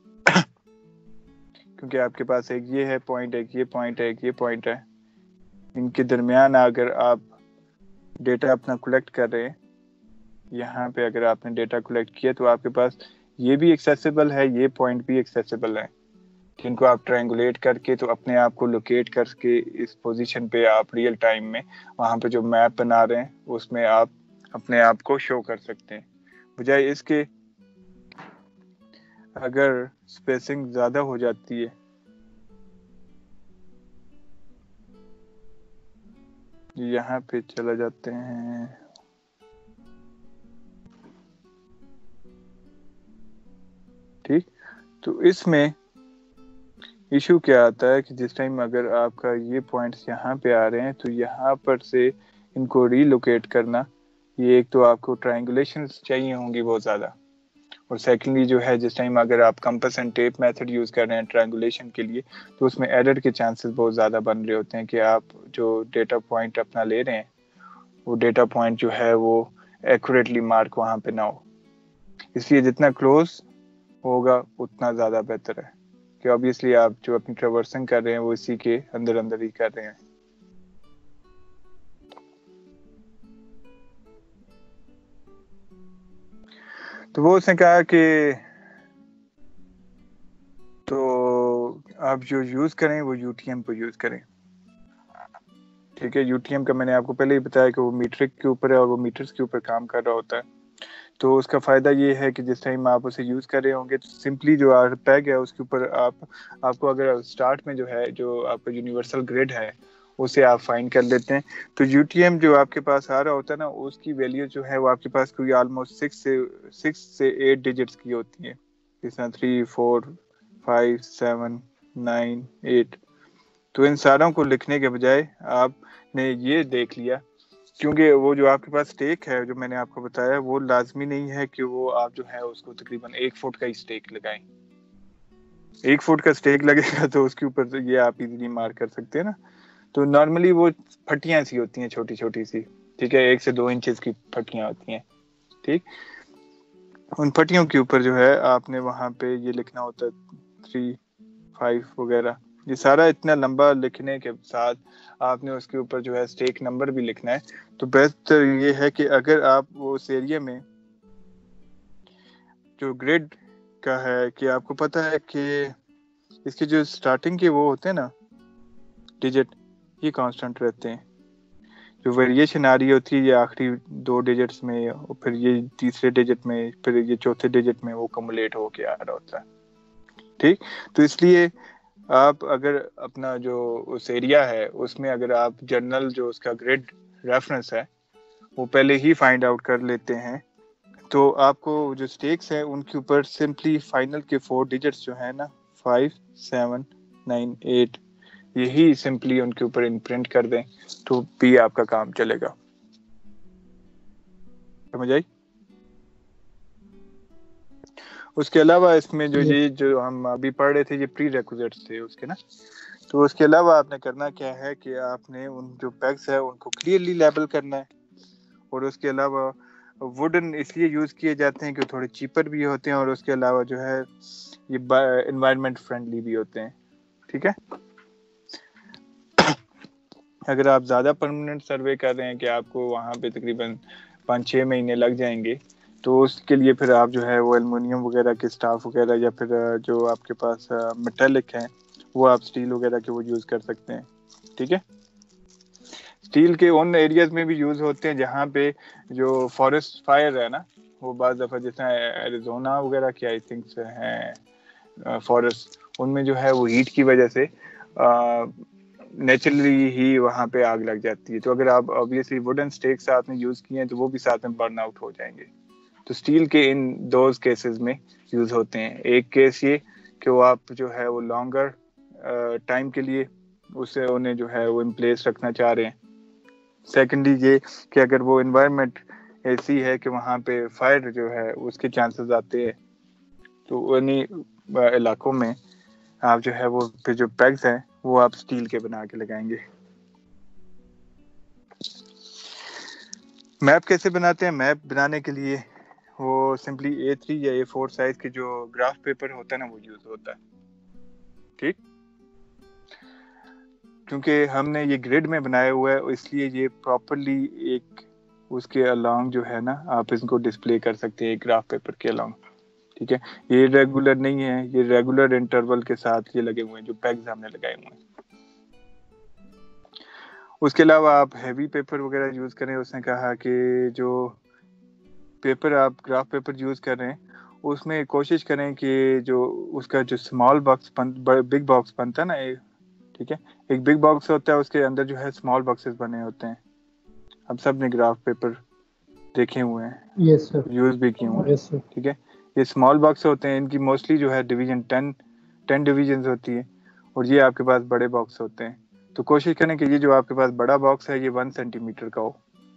کیونکہ آپ کے پاس ایک یہ ہے پوائنٹ، ایک یہ پوائنٹ ہے، ایک یہ پوائنٹ ہے، ان کے درمیان اگر آپ ڈیٹا اپنا کلیکٹ کر رہے ہیں، یہاں پہ اگر آپ نے ڈیٹا کلیکٹ کیا تو آپ کے پاس یہ بھی ایکسیسیبل ہے، یہ پوائنٹ بھی ایکسیسیبل ہے، جن کو آپ ٹرائنگولیٹ کر کے تو اپنے آپ کو لوکیٹ کر کے اس پوزیشن پہ آپ ریئل ٹائم میں وہاں پہ جو میپ بنا رہے ہیں اس میں آپ اپنے آپ کو شو کر سکتے ہیں. بجائے اس کے اگر اسپیسنگ زیادہ ہو جاتی ہے، یہاں پہ چلا جاتے ہیں، ٹھیک. تو اس میں ایشو کیا آتا ہے کہ جس ٹائم اگر آپ کا یہ پوائنٹس یہاں پہ آ رہے ہیں تو یہاں پر سے ان کو ری لوکیٹ کرنا، یہ ایک تو آپ کو ٹرائنگولیشنز چاہیے ہوں گی بہت زیادہ، اور سیکنڈلی جو ہے جس ٹائم اگر آپ compass and tape method use کر رہے ہیں ٹرائنگولیشن کے لیے تو اس میں ایرر کے چانسز بہت زیادہ بن رہے ہوتے ہیں کہ آپ جو ڈیٹا پوائنٹ اپنا لے رہے ہیں وہ ڈیٹا پوائنٹ جو ہے وہ ایکوریٹلی مارک وہاں پہ نہ ہو. اس لیے جتنا کلوز ہوگا اتنا زیادہ بہتر ہے کہ obviously آپ جو اپنی ٹریورسنگ کر رہے ہیں وہ اسی کے اندر اندر ہی کر رہے ہیں. تو وہ اس نے کہا کہ تو آپ جو یوز کریں وہ یو ٹی ایم کو یوز کریں. ٹھیک ہے، یو ٹی ایم کا میں نے آپ کو پہلے ہی بتایا کہ وہ میٹرک کے اوپر ہے اور وہ میٹرز کے اوپر کام کر رہا ہوتا ہے. تو اس کا فائدہ یہ ہے کہ جس ٹائم آپ اسے یوز کر رہے ہوں گے تو سمپلی جو پیگ ہے اس کے اوپر آپ آپ کو اگر اسٹارٹ میں جو ہے جو آپ کا یونیورسل گریڈ ہے اسے آپ فائنڈ کر لیتے ہیں تو یو ٹی ایم جو آپ کے پاس آ رہا ہوتا ہے نا اس کی ویلیو جو ہے وہ آپ کے پاس کوئی آلموسٹ سکس سے سکس سے ایٹ ڈیجٹس کی ہوتی ہے، جس طرح three four five seven nine eight. تو ان ساروں کو لکھنے کے بجائے آپ نے یہ دیکھ لیا، کیونکہ وہ جو آپ کے پاس اسٹیک ہے جو میں نے آپ کو بتایا وہ لازمی نہیں ہے کہ وہ آپ جو ہے اس کو تقریباً ایک فٹ کا ہی اسٹیک لگائیں. ایک فٹ کا اسٹیک لگے گا تو اس کے اوپر یہ آپ ایزیلی مارک کر سکتے ہیں نا. تو نارملی وہ پھٹیاں سی ہوتی ہیں چھوٹی چھوٹی سی، ٹھیک ہے، ایک سے دو انچز کی پھٹیاں ہوتی ہیں. ٹھیک، ان پھٹیوں کے اوپر جو ہے آپ نے وہاں پہ یہ لکھنا ہوتا ہے تھری فائیو وغیرہ. یہ سارا اتنا لمبا لکھنے کے ساتھ آپ نے اس کے اوپر جو ہے اسٹیک نمبر بھی لکھنا ہے. تو بہتر یہ ہے کہ اگر آپ وہ اس ایریا میں جو گریڈ کا ہے کہ آپ کو پتہ ہے کہ اس کے جو سٹارٹنگ کے وہ ہوتے ہیں نا ڈیجٹ، یہ کانسٹنٹ رہتے ہیں. جو ویریشن آ رہی ہوتی ہے یہ آخری دو ڈیجٹس میں اور پھر یہ تیسرے ڈیجٹ میں پھر یہ چوتھے ڈیجٹ میں وہ کمولیٹ ہو کے آ رہا ہوتا ہے. ٹھیک، تو اس لیے آپ اگر اپنا جو اس ایریا ہے اس میں اگر آپ جنرل جو اس کا گریڈ ریفرنس ہے وہ پہلے ہی فائنڈ آؤٹ کر لیتے ہیں تو آپ کو جو اسٹیکس ہیں ان کے اوپر سمپلی فائنل کے فور ڈیجٹس جو ہیں نا فائیو سیون نائن ایٹ یہی سمپلی ان کے اوپر امپرنٹ کر دیں تو بھی آپ کا کام چلے گا. سمجھ آئی؟ اس کے علاوہ اس میں جو یہ جو ہم ابھی پڑھ رہے تھے یہ پری ریکوزٹس تھے اس کے نا. تو اس کے علاوہ آپ نے کرنا کیا ہے کہ آپ نے ان جو پیگز ہے ان کو کلیئرلی لیبل کرنا ہے. اور اس کے علاوہ ووڈن اس لیے یوز کیے جاتے ہیں کہ تھوڑے چیپر بھی ہوتے ہیں اور اس کے علاوہ جو ہے یہ انوائرمنٹ فرینڈلی بھی ہوتے ہیں. ٹھیک ہے، اگر آپ زیادہ پرماننٹ سروے کر رہے ہیں کہ آپ کو وہاں پہ تقریباً پانچ چھ مہینے لگ جائیں گے تو اس کے لیے پھر آپ جو ہے وہ ایلومینیم وغیرہ کے اسٹاف وغیرہ یا پھر جو آپ کے پاس میٹلک ہیں وہ آپ اسٹیل وغیرہ کے وہ یوز کر سکتے ہیں. ٹھیک ہے، اسٹیل کے ان ایریاز میں بھی یوز ہوتے ہیں جہاں پہ جو فارسٹ فائر ہے نا وہ بعض دفعہ جیسے ایریزونا وغیرہ کے آئی تھنک ہیں فارسٹ، ان میں جو ہے وہ ہیٹ کی وجہ سے نیچرلی ہی وہاں پہ آگ لگ جاتی ہے. تو اگر آپ obviously ووڈن اسٹیک ساتھ میں یوز کیے ہیں تو وہ بھی ساتھ میں برن آؤٹ ہو جائیں گے. تو اسٹیل کے ان دوز کیسز میں یوز ہوتے ہیں. ایک کیس یہ کہ وہ آپ جو ہے وہ لانگر ٹائم کے لیے اسے انہیں جو ہے وہ ان پلیس رکھنا چاہ رہے ہیں. سیکنڈلی یہ کہ اگر وہ انوائرمنٹ ایسی ہے کہ وہاں پہ فائر جو ہے اس کے چانسز آتے ہیں تو انہیں علاقوں میں آپ جو ہے وہ پھر جو پیگز ہیں وہ آپ اسٹیل کے بنا کے لگائیں گے. میپ کیسے بناتے ہیں؟ میپ بنانے کے لیے وہ سمپلی اے تھری یا اے فور سائز کے جو گراف پیپر ہوتا ہے نا وہ یوز ہوتا ہے. ٹھیک، کیونکہ ہم نے یہ گریڈ میں بنایا ہوا ہے اس لیے یہ پراپرلی ایک اس کے الانگ جو ہے نا آپ اس کو ڈسپلے کر سکتے ہیں ایک گراف پیپر کے الانگ. ٹھیک ہے. یہ ریگولر نہیں ہے, یہ ریگولر انٹرول کے ساتھ یہ لگے ہوئے ہیں جو پیگز ہم نے لگائے ہوئے ہیں. اس کے علاوہ آپ ہیوی پیپر وغیرہ یوز کریں. اس نے کہا کہ جو پیپر آپ گراف پیپر یوز کر رہے ہیں اس میں کوشش کریں کہ جو اس کا جو اسمال باکس بگ باکس بنتا ہے نا, ٹھیک ہے, ایک بگ باکس ہوتا ہے, اس کے اندر جو ہے اسمال باکسز بنے ہوتے ہیں. ہم سب نے گراف پیپر دیکھے ہوئے ہیں, یس سر. یوز بھی کیے ہوئے ہیں. یس سر. ٹھیک ہے, یہ اسمال باکس ہوتے ہیں, ان کی موسٹلی جو ہے ڈویژن ٹین ٹین ڈویژنز ہوتی ہے, اور یہ آپ کے پاس بڑے باکس ہوتے ہیں. تو کوشش کریں کہ یہ جو آپ کے پاس بڑا باکس ہے یہ ون سینٹی میٹر کا ہو.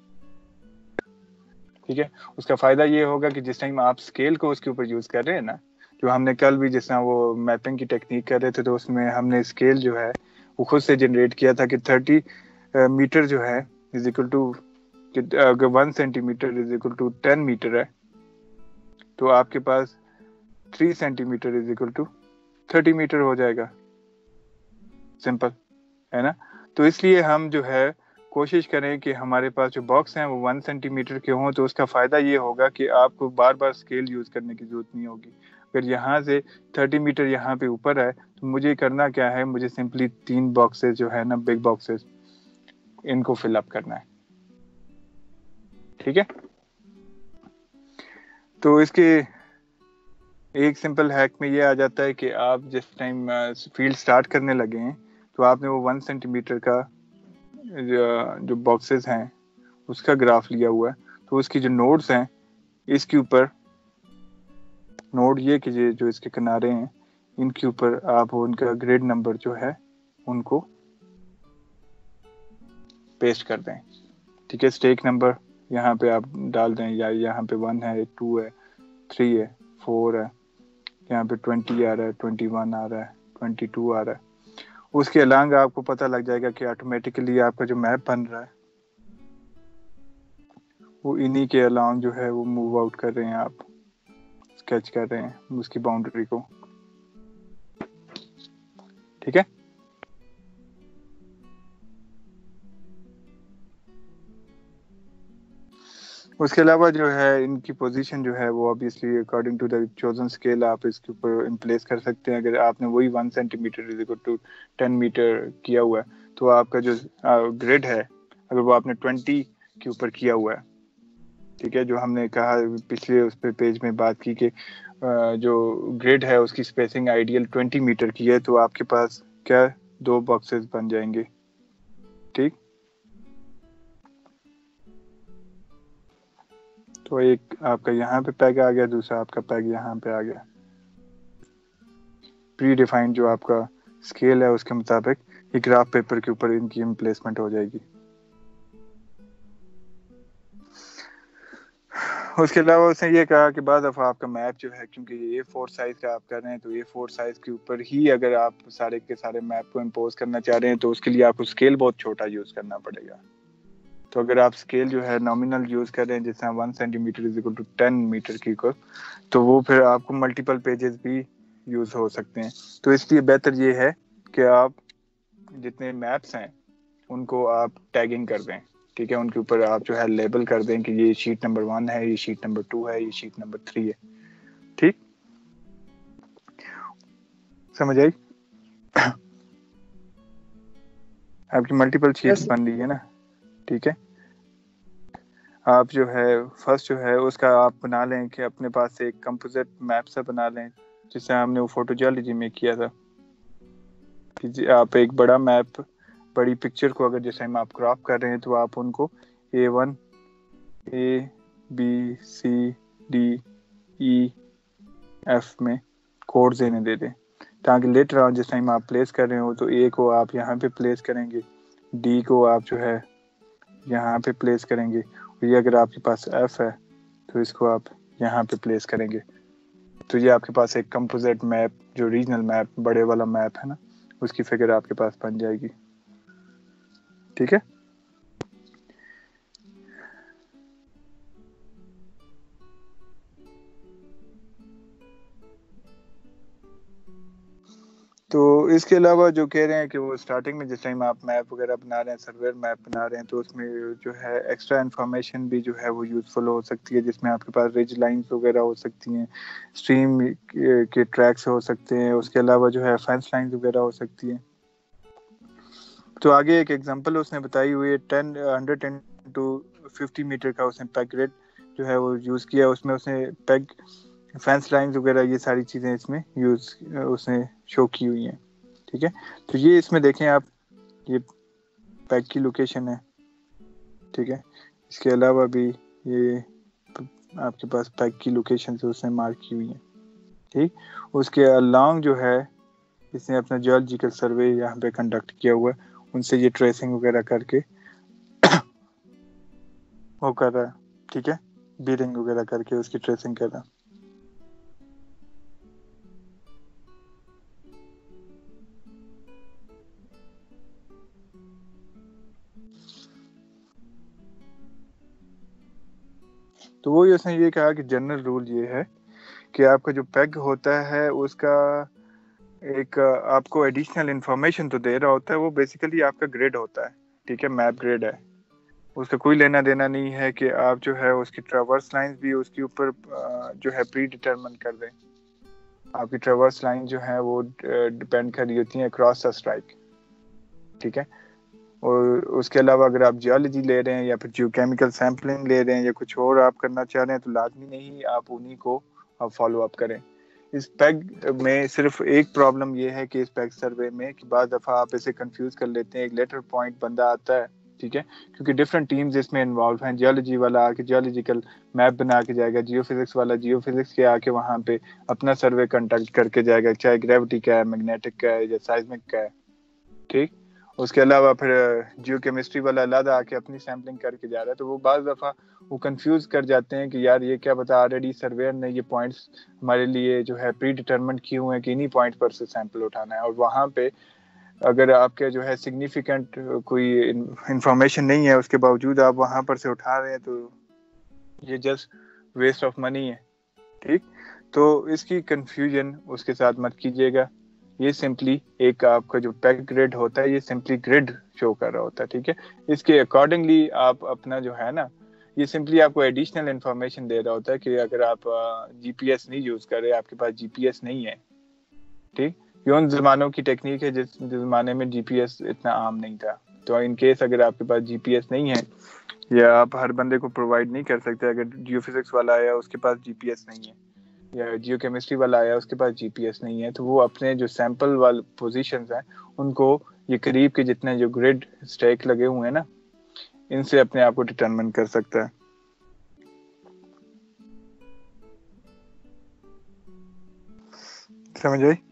ٹھیک ہے, اس کا فائدہ یہ ہوگا کہ جس ٹائم آپ اسکیل کو اس کے اوپر یوز کر رہے ہیں نا, جو ہم نے کل بھی جس طرح وہ میپنگ کی ٹیکنیک کر رہے تھے تو اس میں ہم نے اسکیل جو ہے وہ خود سے جنریٹ کیا تھا کہ تھرٹی میٹر جو ہے از اکول ٹو, اگر one centimetre is equal to ten metre ہے تو آپ کے پاس three centimetre is equal to thirty metre ہو جائے گا. سمپل ہے نا. تو اس لیے ہم جو ہے کوشش کریں کہ ہمارے پاس جو باکس ہیں وہ ون سینٹی میٹر کے ہوں, تو اس کا فائدہ یہ ہوگا کہ آپ کو بار بار اسکیل یوز کرنے کی ضرورت نہیں ہوگی. اگر یہاں سے تھرٹی میٹر یہاں پہ اوپر ہے تو مجھے کرنا کیا ہے, مجھے سمپلی تین باکسز جو ہے نا بگ باکسز ان کو فل اپ کرنا ہے. ٹھیک ہے, تو اس کے ایک سمپل ہیک میں یہ آ جاتا ہے کہ آپ جس ٹائم فیلڈ سٹارٹ کرنے لگے ہیں تو آپ نے وہ ون سینٹی میٹر کا جو باکسز ہیں اس کا گراف لیا ہوا ہے, تو اس کی جو نوڈز ہیں اس کے اوپر نوڈ یہ کہ جو اس کے کنارے ہیں ان کے اوپر آپ ان کا گریڈ نمبر جو ہے ان کو پیسٹ کر دیں. ٹھیک ہے, اسٹیک نمبر یہاں پہ آپ ڈال دیں, یا یہاں پہ ون ہے, ٹو ہے, تھری ہے, فور ہے, یہاں پہ ٹوینٹی آ رہا ہے, ٹوینٹی ون آ رہا ہے, ٹوینٹی ٹو آ رہا ہے. اس کے الانگ آپ کو پتہ لگ جائے گا کہ آٹومیٹیکلی آپ کا جو میپ بن رہا ہے وہ انہی کے الانگ جو ہے وہ موو آؤٹ کر رہے ہیں, آپ اسکیچ کر رہے ہیں اس کی باؤنڈری کو. ٹھیک ہے, اس کے علاوہ جو ہے ان کی پوزیشن جو ہے وہ obviously according to the chosen scale آپ اس کے اوپر امپلیس کر سکتے ہیں. اگر آپ نے وہی one centimetre is equal to ten metre کیا ہوا ہے تو آپ کا جو گریڈ ہے اگر وہ آپ نے ٹوینٹی کے اوپر کیا ہوا ہے, ٹھیک ہے, جو ہم نے کہا پچھلے اس پہ پیج میں بات کی کہ جو گریڈ ہے اس کی اسپیسنگ آئیڈیل ٹوینٹی میٹر کی ہے, تو آپ کے پاس کیا دو باکسز بن جائیں گے. ٹھیک, تو ایک آپ کا یہاں پہ پیگ آ گیا, دوسرا آپ کا پیگ یہاں پہ آ گیا. پری ڈیفائنڈ جو آپ کا اسکیل ہے اس کے مطابق یہ گراف پیپر کے اوپر ان کی امپلیسمنٹ ہو جائے گی. اس کے علاوہ اس نے یہ کہا کہ بعض دفعہ آپ کا میپ جو ہے کیونکہ یہ فور سائز کا آپ کر رہے ہیں تو یہ فور سائز کے اوپر ہی اگر آپ سارے کے سارے میپ کو امپوز کرنا چاہ رہے ہیں تو اس کے لیے آپ کو اسکیل بہت چھوٹا یوز کرنا پڑے گا. تو اگر آپ اسکیل جو ہے نامنل یوز کر رہے ہیں جس طرح one centimetre is equal to ten metre کی کو, تو وہ پھر آپ کو ملٹیپل پیجز بھی یوز ہو سکتے ہیں. تو اس لیے بہتر یہ ہے کہ آپ جتنے میپس ہیں ان کو آپ ٹیگنگ کر دیں. ٹھیک ہے, ان کے اوپر آپ جو ہے لیبل کر دیں کہ یہ شیٹ نمبر ون ہے, یہ شیٹ نمبر ٹو ہے, یہ شیٹ نمبر تھری ہے. ٹھیک, سمجھ آئی؟ آپ کی ملٹیپل شیٹس بن رہی ہے نا. ٹھیک ہے, آپ جو ہے فرسٹ جو ہے اس کا آپ بنا لیں کہ اپنے پاس سے ایک کمپوزٹ میپ سے بنا لیں جس سے ہم نے وہ فوٹو جیولوجی میں کیا تھا کہ آپ ایک بڑا میپ بڑی پکچر کو اگر جیسے ہم آپ کراپ کر رہے ہیں تو آپ ان کو A one A B C D E F میں کوڈ دینے دے دیں تاکہ لیٹر آن جس ٹائم آپ پلیس کر رہے ہو تو اے کو آپ یہاں پہ پلیس کریں گے, ڈی کو آپ جو ہے یہاں پہ پلیس کریں گے, اور یہ اگر آپ کے پاس ایف ہے تو اس کو آپ یہاں پہ پلیس کریں گے. تو یہ آپ کے پاس ایک کمپوزٹ میپ جو ریجنل میپ بڑے والا میپ ہے نا اس کی فگر آپ کے پاس بن جائے گی. ٹھیک ہے, تو اس کے علاوہ جو کہہ رہے ہیں کہ وہ اسٹارٹنگ میں جس ٹائم آپ میپ وغیرہ بنا رہے ہیں، سرویر میپ بنا رہے ہیں، تو اس میں جو ہے ایکسٹرا انفارمیشن بھی جو ہے وہ یوزفل ہو سکتی ہے، جس میں آپ کے پاس ریج لائنز وغیرہ ہو سکتی ہیں، اسٹریم کے ٹریکس ہو سکتے ہیں، اس کے علاوہ جو ہے فینس لائنز وغیرہ ہو سکتی ہیں. تو آگے ایک ایگزامپل اس نے بتائی ہوئی ہے ten hundred ten to fifty metre کا اس نے پیک گریڈ جو ہے وہ یوز کیا. اس میں اس نے پیک فینس لائنز وغیرہ یہ ساری چیزیں اس میں یوز اس نے شو کی ہوئی ہیں. ٹھیک ہے، تو یہ اس میں دیکھیں آپ، یہ پیک کی لوکیشن ہے. ٹھیک ہے، اس کے علاوہ بھی یہ آپ کے پاس پیک کی لوکیشن سے اس نے مارک کی ہوئی ہیں. ٹھیک، اس کے along جو ہے اس نے اپنا جیولوجیکل سروے یہاں پہ کنڈکٹ کیا ہوا ہے، ان سے یہ ٹریسنگ وغیرہ کر کے وہ کر رہا ہے. ٹھیک ہے، بیرنگ وغیرہ کر کے اس کی ٹریسنگ کر رہا ہے. تو وہی اس نے یہ کہا کہ جنرل رول یہ ہے کہ آپ کا جو پیگ ہوتا ہے اس کا ایک آپ کو ایڈیشنل انفارمیشن تو دے رہا ہوتا ہے، وہ بیسیکلی آپ کا گریڈ ہوتا ہے. ٹھیک ہے، میپ گریڈ ہے، اس کا کوئی لینا دینا نہیں ہے کہ آپ جو ہے اس کی ٹریورس لائنز بھی اس کے اوپر جو ہے پری ڈیٹرمن کر دیں. آپ کی ٹریورس لائن جو ہے وہ ڈپینڈ کر رہی ہوتی ہیں اکراس دا اسٹرائک. ٹھیک ہے، اور اس کے علاوہ اگر آپ جیولوجی لے رہے ہیں یا پھر جیو کیمیکل سیمپلنگ لے رہے ہیں یا کچھ اور آپ کرنا چاہ رہے ہیں تو لازمی نہیں آپ انہی کو فالو اپ کریں. اس پیگ میں صرف ایک پرابلم یہ ہے کہ اس پیگ سروے میں کہ بعض دفعہ آپ اسے کنفیوز کر لیتے ہیں. ایک لیٹر پوائنٹ بندہ آتا ہے، ٹھیک ہے، کیونکہ ڈفرینٹ ٹیمز اس میں انوالو ہیں. جیولوجی والا آ کے جیولوجیکل میپ بنا کے جائے گا، جیو فزکس والا جیو فزکس کے آ کے وہاں پہ اپنا سروے کنڈکٹ کر کے جائے گا، چاہے گریوٹی کا ہے، میگنیٹک کا ہے یا سائزمک کا ہے. ٹھیک، اس کے علاوہ پھر جیو کیمسٹری والا علیحدہ آ کے اپنی سیمپلنگ کر کے جا رہا ہے. تو وہ بعض دفعہ وہ کنفیوز کر جاتے ہیں کہ یار یہ کیا بتا، آلریڈی سرویئر نے یہ پوائنٹس ہمارے لیے جو ہے پری ڈیٹرمنٹ کیے ہوئے ہیں کہ انہی پوائنٹ پر سے سیمپل اٹھانا ہے، اور وہاں پہ اگر آپ کے جو ہے سگنیفیکنٹ کوئی انفارمیشن نہیں ہے اس کے باوجود آپ وہاں پر سے اٹھا رہے ہیں تو یہ جسٹ ویسٹ آف منی ہے. ٹھیک، تو اس کی کنفیوژن اس کے ساتھ مت کیجیے گا. یہ سمپلی ایک آپ کا جو پیک گریڈ ہوتا ہے یہ سمپلی گریڈ شو کر رہا ہوتا ہے. ٹھیک ہے، اس کے اکارڈنگلی آپ اپنا جو ہے نا یہ سمپلی آپ کو ایڈیشنل انفارمیشن دے رہا ہوتا ہے کہ اگر آپ جی پی ایس نہیں یوز کر رہے، آپ کے پاس جی پی ایس نہیں ہے. ٹھیک، یہ ان زمانوں کی ٹیکنیک ہے جس زمانے میں جی پی ایس اتنا عام نہیں تھا. تو ان کیس اگر آپ کے پاس جی پی ایس نہیں ہے یا آپ ہر بندے کو پرووائڈ نہیں کر سکتے، اگر جیو فزکس والا آیا اس کے پاس جی پی ایس نہیں ہے یا جیو کیمسٹری والا آیا اس کے پاس جی پی ایس نہیں ہے، تو وہ اپنے جو سیمپل والے پوزیشنز ہیں ان کو یہ قریب کے جتنے جو گریڈ اسٹیک لگے ہوئے ہیں نا ان سے اپنے آپ کو ڈٹرمن کر سکتا ہے. سمجھ آئی؟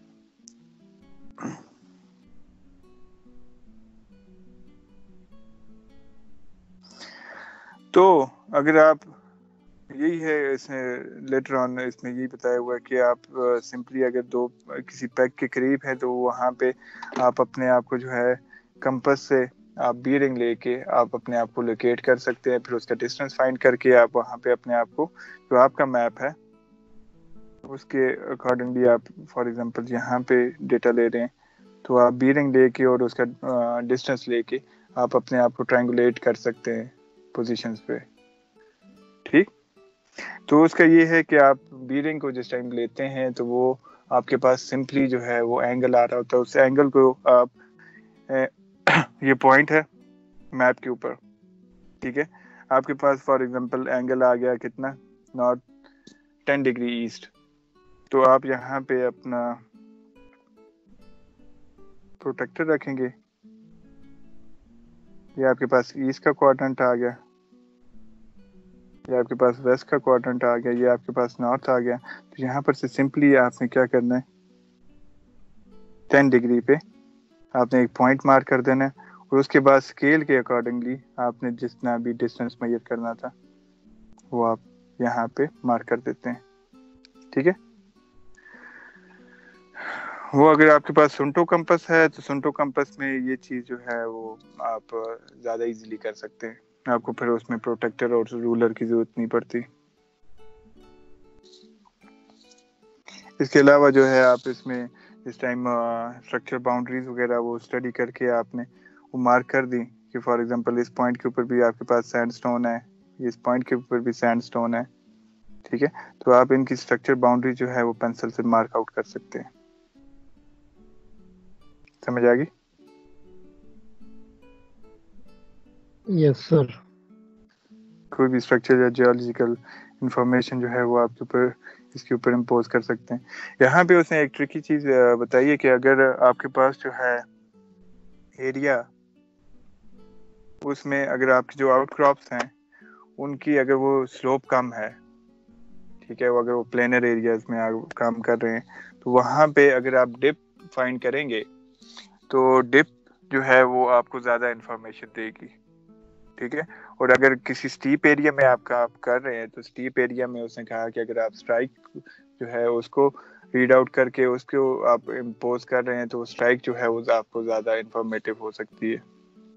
تو اگر آپ یہی ہے اس نے لیٹر آن اس میں یہی بتایا ہوا ہے کہ آپ سمپلی اگر دو کسی پیک کے قریب ہے تو وہاں پہ آپ اپنے آپ کو جو ہے کمپس سے آپ بیئرنگ لے کے آپ اپنے آپ کو لوکیٹ کر سکتے ہیں. پھر اس کا ڈسٹینس فائنڈ کر کے آپ وہاں پہ اپنے آپ کو جو آپ کا میپ ہے اس کے اکارڈنگلی آپ فار ایگزامپل یہاں پہ ڈیٹا لے رہے ہیں تو آپ بیئرنگ لے کے اور اس کا ڈسٹینس لے کے آپ اپنے آپ کو ٹرائنگولیٹ کر سکتے ہیں پوزیشنز پہ. ٹھیک، تو اس کا یہ ہے کہ آپ بیئرنگ کو جس ٹائم لیتے ہیں تو وہ آپ کے پاس سمپلی جو ہے وہ اینگل آ رہا ہوتا ہے. اس اینگل کو آپ یہ پوائنٹ ہے میپ کے اوپر، ٹھیک ہے، آپ کے پاس فار ایگزامپل اینگل آ گیا کتنا، نارتھ ٹین ڈگری ایسٹ. تو آپ یہاں پہ اپنا پروٹیکٹر رکھیں گے، یہ آپ کے پاس ایسٹ کا کوارڈرنٹ آ گیا، یہ آپ کے پاس ویسٹ کا کوارڈرنٹ آ گیا، یہ آپ کے پاس نارتھ آ گیا. تو یہاں پر سے سمپلی آپ نے کیا کرنا ہے، ٹین ڈگری پہ آپ نے ایک پوائنٹ مارک کر دینا ہے اور اس کے بعد اسکیل کے اکارڈنگلی آپ نے جتنا بھی ڈسٹینس میجر کرنا تھا وہ آپ یہاں پہ مارک کر دیتے ہیں. ٹھیک ہے، وہ اگر آپ کے پاس سنٹو کمپس ہے تو سنٹو کمپس میں یہ چیز جو ہے وہ آپ زیادہ ایزیلی کر سکتے ہیں. آپ کو پھر اس میں پروٹیکٹر اور رولر کی ضرورت نہیں پڑتی. اس کے علاوہ جو ہے آپ اس میں اس ٹائم اسٹرکچر باؤنڈریز وغیرہ وہ اسٹڈی کر کے آپ نے وہ مارک کر دی کہ فار ایگزامپل اس پوائنٹ کے اوپر بھی آپ کے پاس سینڈ اسٹون ہے, اس پوائنٹ کے اوپر بھی سینڈ اسٹون ہے, ٹھیک ہے, تو آپ ان کی اسٹرکچر باؤنڈری جو ہے وہ پینسل سے مارک آؤٹ کر سکتے ہیں. سمجھ آ گئی؟ یس سر. کوئی بھی اسٹرکچر یا جیولوجیکل انفارمیشن جو ہے وہ آپ کے اوپر اس کے اوپر امپوز کر سکتے ہیں. یہاں پہ اس نے ایک ٹرکی چیز بتائی ہے کہ اگر آپ کے پاس جو ہے ایریا, اس میں اگر آپ کی جو آؤٹ کراپس ہیں ان کی اگر وہ سلوپ کم ہے, ٹھیک ہے, وہ اگر وہ پلینر ایریاز میں کام کر رہے ہیں تو وہاں پہ اگر آپ ڈپ فائنڈ کریں گے تو ڈپ جو ہے وہ آپ کو زیادہ انفارمیشن دے گی, ٹھیک ہے. اور اگر کسی سٹیپ ایریا میں آپ کا آپ کر رہے ہیں تو سٹیپ ایریا میں اس نے کہا کہ اگر آپ اسٹرائک جو ہے اس کو ریڈ آؤٹ کر کے اس کو آپ امپوز کر رہے ہیں تو اسٹرائک جو ہے وہ آپ کو زیادہ انفارمیٹیو ہو سکتی ہے.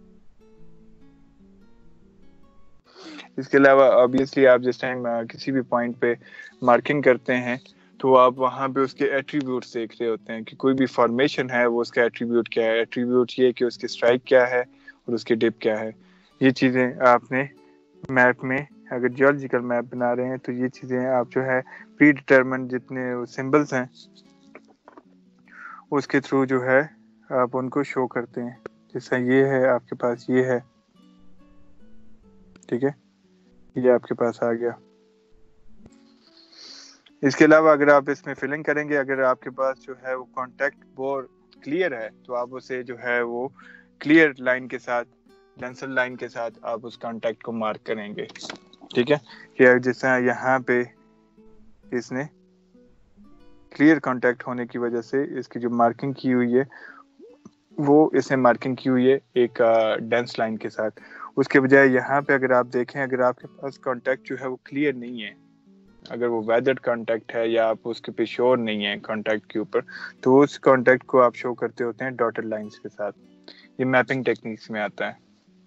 اس کے علاوہ obviously آپ جس ٹائم کسی بھی پوائنٹ پہ مارکنگ کرتے ہیں تو آپ وہاں پہ اس کے ایٹریبیوٹس دیکھ رہے ہوتے ہیں کہ کوئی بھی فارمیشن ہے وہ اس کا ایٹریبیوٹ کیا ہے. ایٹریبیوٹ یہ کہ اس کی اسٹرائک کیا ہے اور اس کی ڈپ کیا ہے. یہ چیزیں آپ نے میپ میں اگر جیولوجیکل میپ بنا رہے ہیں تو یہ چیزیں آپ جو ہے پری ڈیٹرمنٹ جتنے سمبلس ہیں اس کے تھرو جو ہے آپ ان کو شو کرتے ہیں. جیسا یہ ہے آپ کے پاس یہ ہے, ٹھیک ہے, یہ آپ کے پاس آ گیا. اس کے علاوہ اگر آپ اس میں فلنگ کریں گے, اگر آپ کے پاس جو ہے وہ کانٹیکٹ بور کلیئر ہے تو آپ اسے جو ہے وہ کلیئر لائن کے ساتھ, جنسل لائن کے ساتھ آپ اس کانٹیکٹ کو مارک کریں گے, ٹھیک ہے. کہ جیسا یہاں پہ اس نے کلیئر کانٹیکٹ ہونے کی وجہ سے اس کی جو مارکنگ کی ہوئی ہے وہ اس نے مارکنگ کی ہوئی ہے ایک ڈینس لائن کے ساتھ. اس کے بجائے یہاں پہ اگر آپ دیکھیں, اگر آپ کے پاس کانٹیکٹ جو ہے وہ کلیئر نہیں ہے, اگر وہ ویدرڈ کانٹیکٹ ہے یا آپ اس کے پہ شور نہیں ہے کانٹیکٹ کے اوپر, تو اس کانٹیکٹ کو آپ شو کرتے ہوتے ہیں ڈاٹڈ لائنز کے ساتھ. یہ میپنگ ٹیکنیکس میں آتا ہے.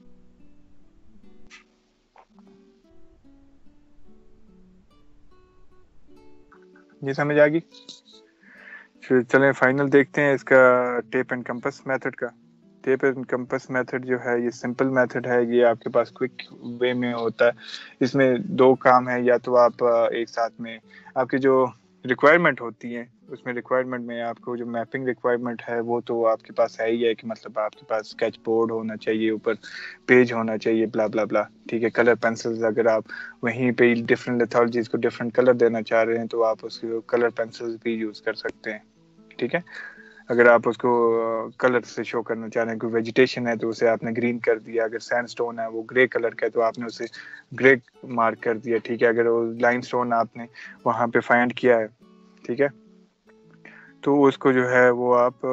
یہ سمجھ آ گئی؟ پھر چلیں فائنل دیکھتے ہیں اس کا ٹیپ اینڈ کمپس میتھڈ کا. ٹیپ اینڈ کمپس میتھڈ جو ہے یہ سمپل میتھڈ ہے, یہ آپ کے پاس کوئک وے میں ہوتا ہے. اس میں دو کام ہے, یا تو آپ ایک ساتھ میں آپ کی جو ریکوائرمنٹ ہوتی ہیں اس میں ریکوائرمنٹ میں آپ کو جو میپنگ ریکوائرمنٹ ہے وہ تو آپ کے پاس ہے ہی ہے, کہ مطلب آپ کے پاس اسکیچ بورڈ ہونا چاہیے, اوپر پیج ہونا چاہیے, بلا بلا بلا, ٹھیک ہے. کلر پینسلز اگر آپ وہیں پہ ڈفرینٹ لیتھالوجیز کو ڈفرینٹ کلر دینا چاہ رہے ہیں تو آپ اس کو کلر پینسلز بھی یوز کر سکتے ہیں, ٹھیک ہے. اگر آپ اس کو کلر سے شو کرنا چاہ رہے ہیں, کوئی ویجیٹیشن ہے تو اسے آپ نے گرین کر دیا, اگر سینڈ اسٹون ہے وہ گرے کلر کا ہے تو آپ نے اسے گرے مارک کر دیا, ٹھیک ہے. اگر وہ لائم اسٹون آپ نے وہاں پہ فائنڈ کیا ہے, ٹھیک ہے, تو اس کو جو ہے وہ آپ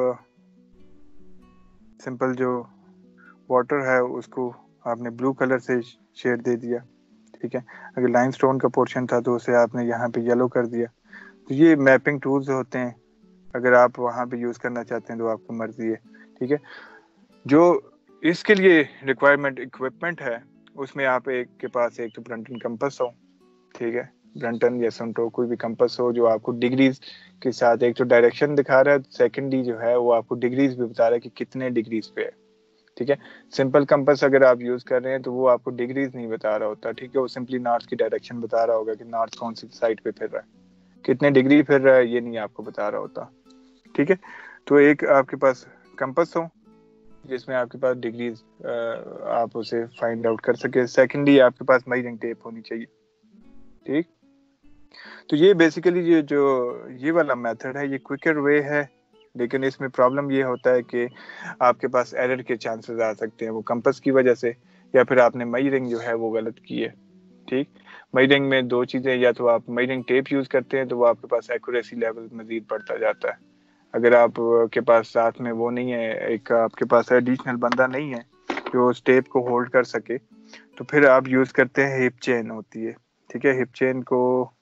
سمپل جو واٹر ہے اس کو آپ نے بلو کلر سے شیڈ دے دیا, ٹھیک ہے. اگر لائم اسٹون کا پورشن تھا تو اسے آپ نے یہاں پہ یلو کر دیا. تو یہ میپنگ ٹولز ہوتے ہیں, اگر آپ وہاں پہ یوز کرنا چاہتے ہیں تو آپ کو مرضی ہے, ٹھیک ہے. جو اس کے لیے ریکوائرمنٹ اکوپمنٹ ہے اس میں آپ ایک کے پاس ایک تو برنٹن کمپس ہو, ٹھیک ہے, برنٹن یا سنٹو کوئی بھی کمپس ہو جو آپ کو ڈگریز کے ساتھ ایک تو ڈائریکشن دکھا رہا ہے, سیکنڈلی جو ہے وہ آپ کو ڈگریز بھی بتا رہا ہے کہ کتنے ڈگریز پہ ہے, ٹھیک ہے. سمپل کمپس اگر آپ یوز کر رہے ہیں تو وہ آپ کو ڈگریز نہیں بتا رہا ہوتا, ٹھیک ہے, وہ سمپلی نارتھ کی ڈائریکشن بتا رہا ہوگا کہ نارتھ کون سی سائڈ پہ پھر رہا ہے, کتنے ڈگری پھر رہا ہے یہ نہیں آپ کو بتا رہا ہوتا, ٹھیک ہے. تو ایک آپ کے پاس کمپس ہو جس میں آپ کے پاس ڈگریز آپ اسے فائنڈ آؤٹ کر سکے. سیکنڈلی آپ کے پاس میجرنگ ٹیپ ہونی چاہیے, ٹھیک. تو یہ بیسیکلی یہ جو یہ والا میتھڈ ہے یہ کوئکر وے ہے, لیکن اس میں پرابلم یہ ہوتا ہے کہ آپ کے پاس ایرر کے چانسز آ سکتے ہیں, وہ کمپس کی وجہ سے یا پھر آپ نے میجرنگ جو ہے وہ غلط کی ہے, ٹھیک. میجرنگ میں دو چیزیں, یا تو آپ میجرنگ ٹیپ یوز کرتے ہیں تو وہ آپ کے پاس ایکوریسی لیول مزید بڑھتا جاتا ہے. اگر آپ کے پاس ساتھ میں وہ نہیں ہے, ایک آپ کے پاس ایڈیشنل بندہ نہیں ہے جو اس ٹیپ کو ہولڈ کر سکے, تو پھر آپ یوز کرتے ہیں ہپ چین ہوتی ہے, ٹھیک ہے. ہپ چین کو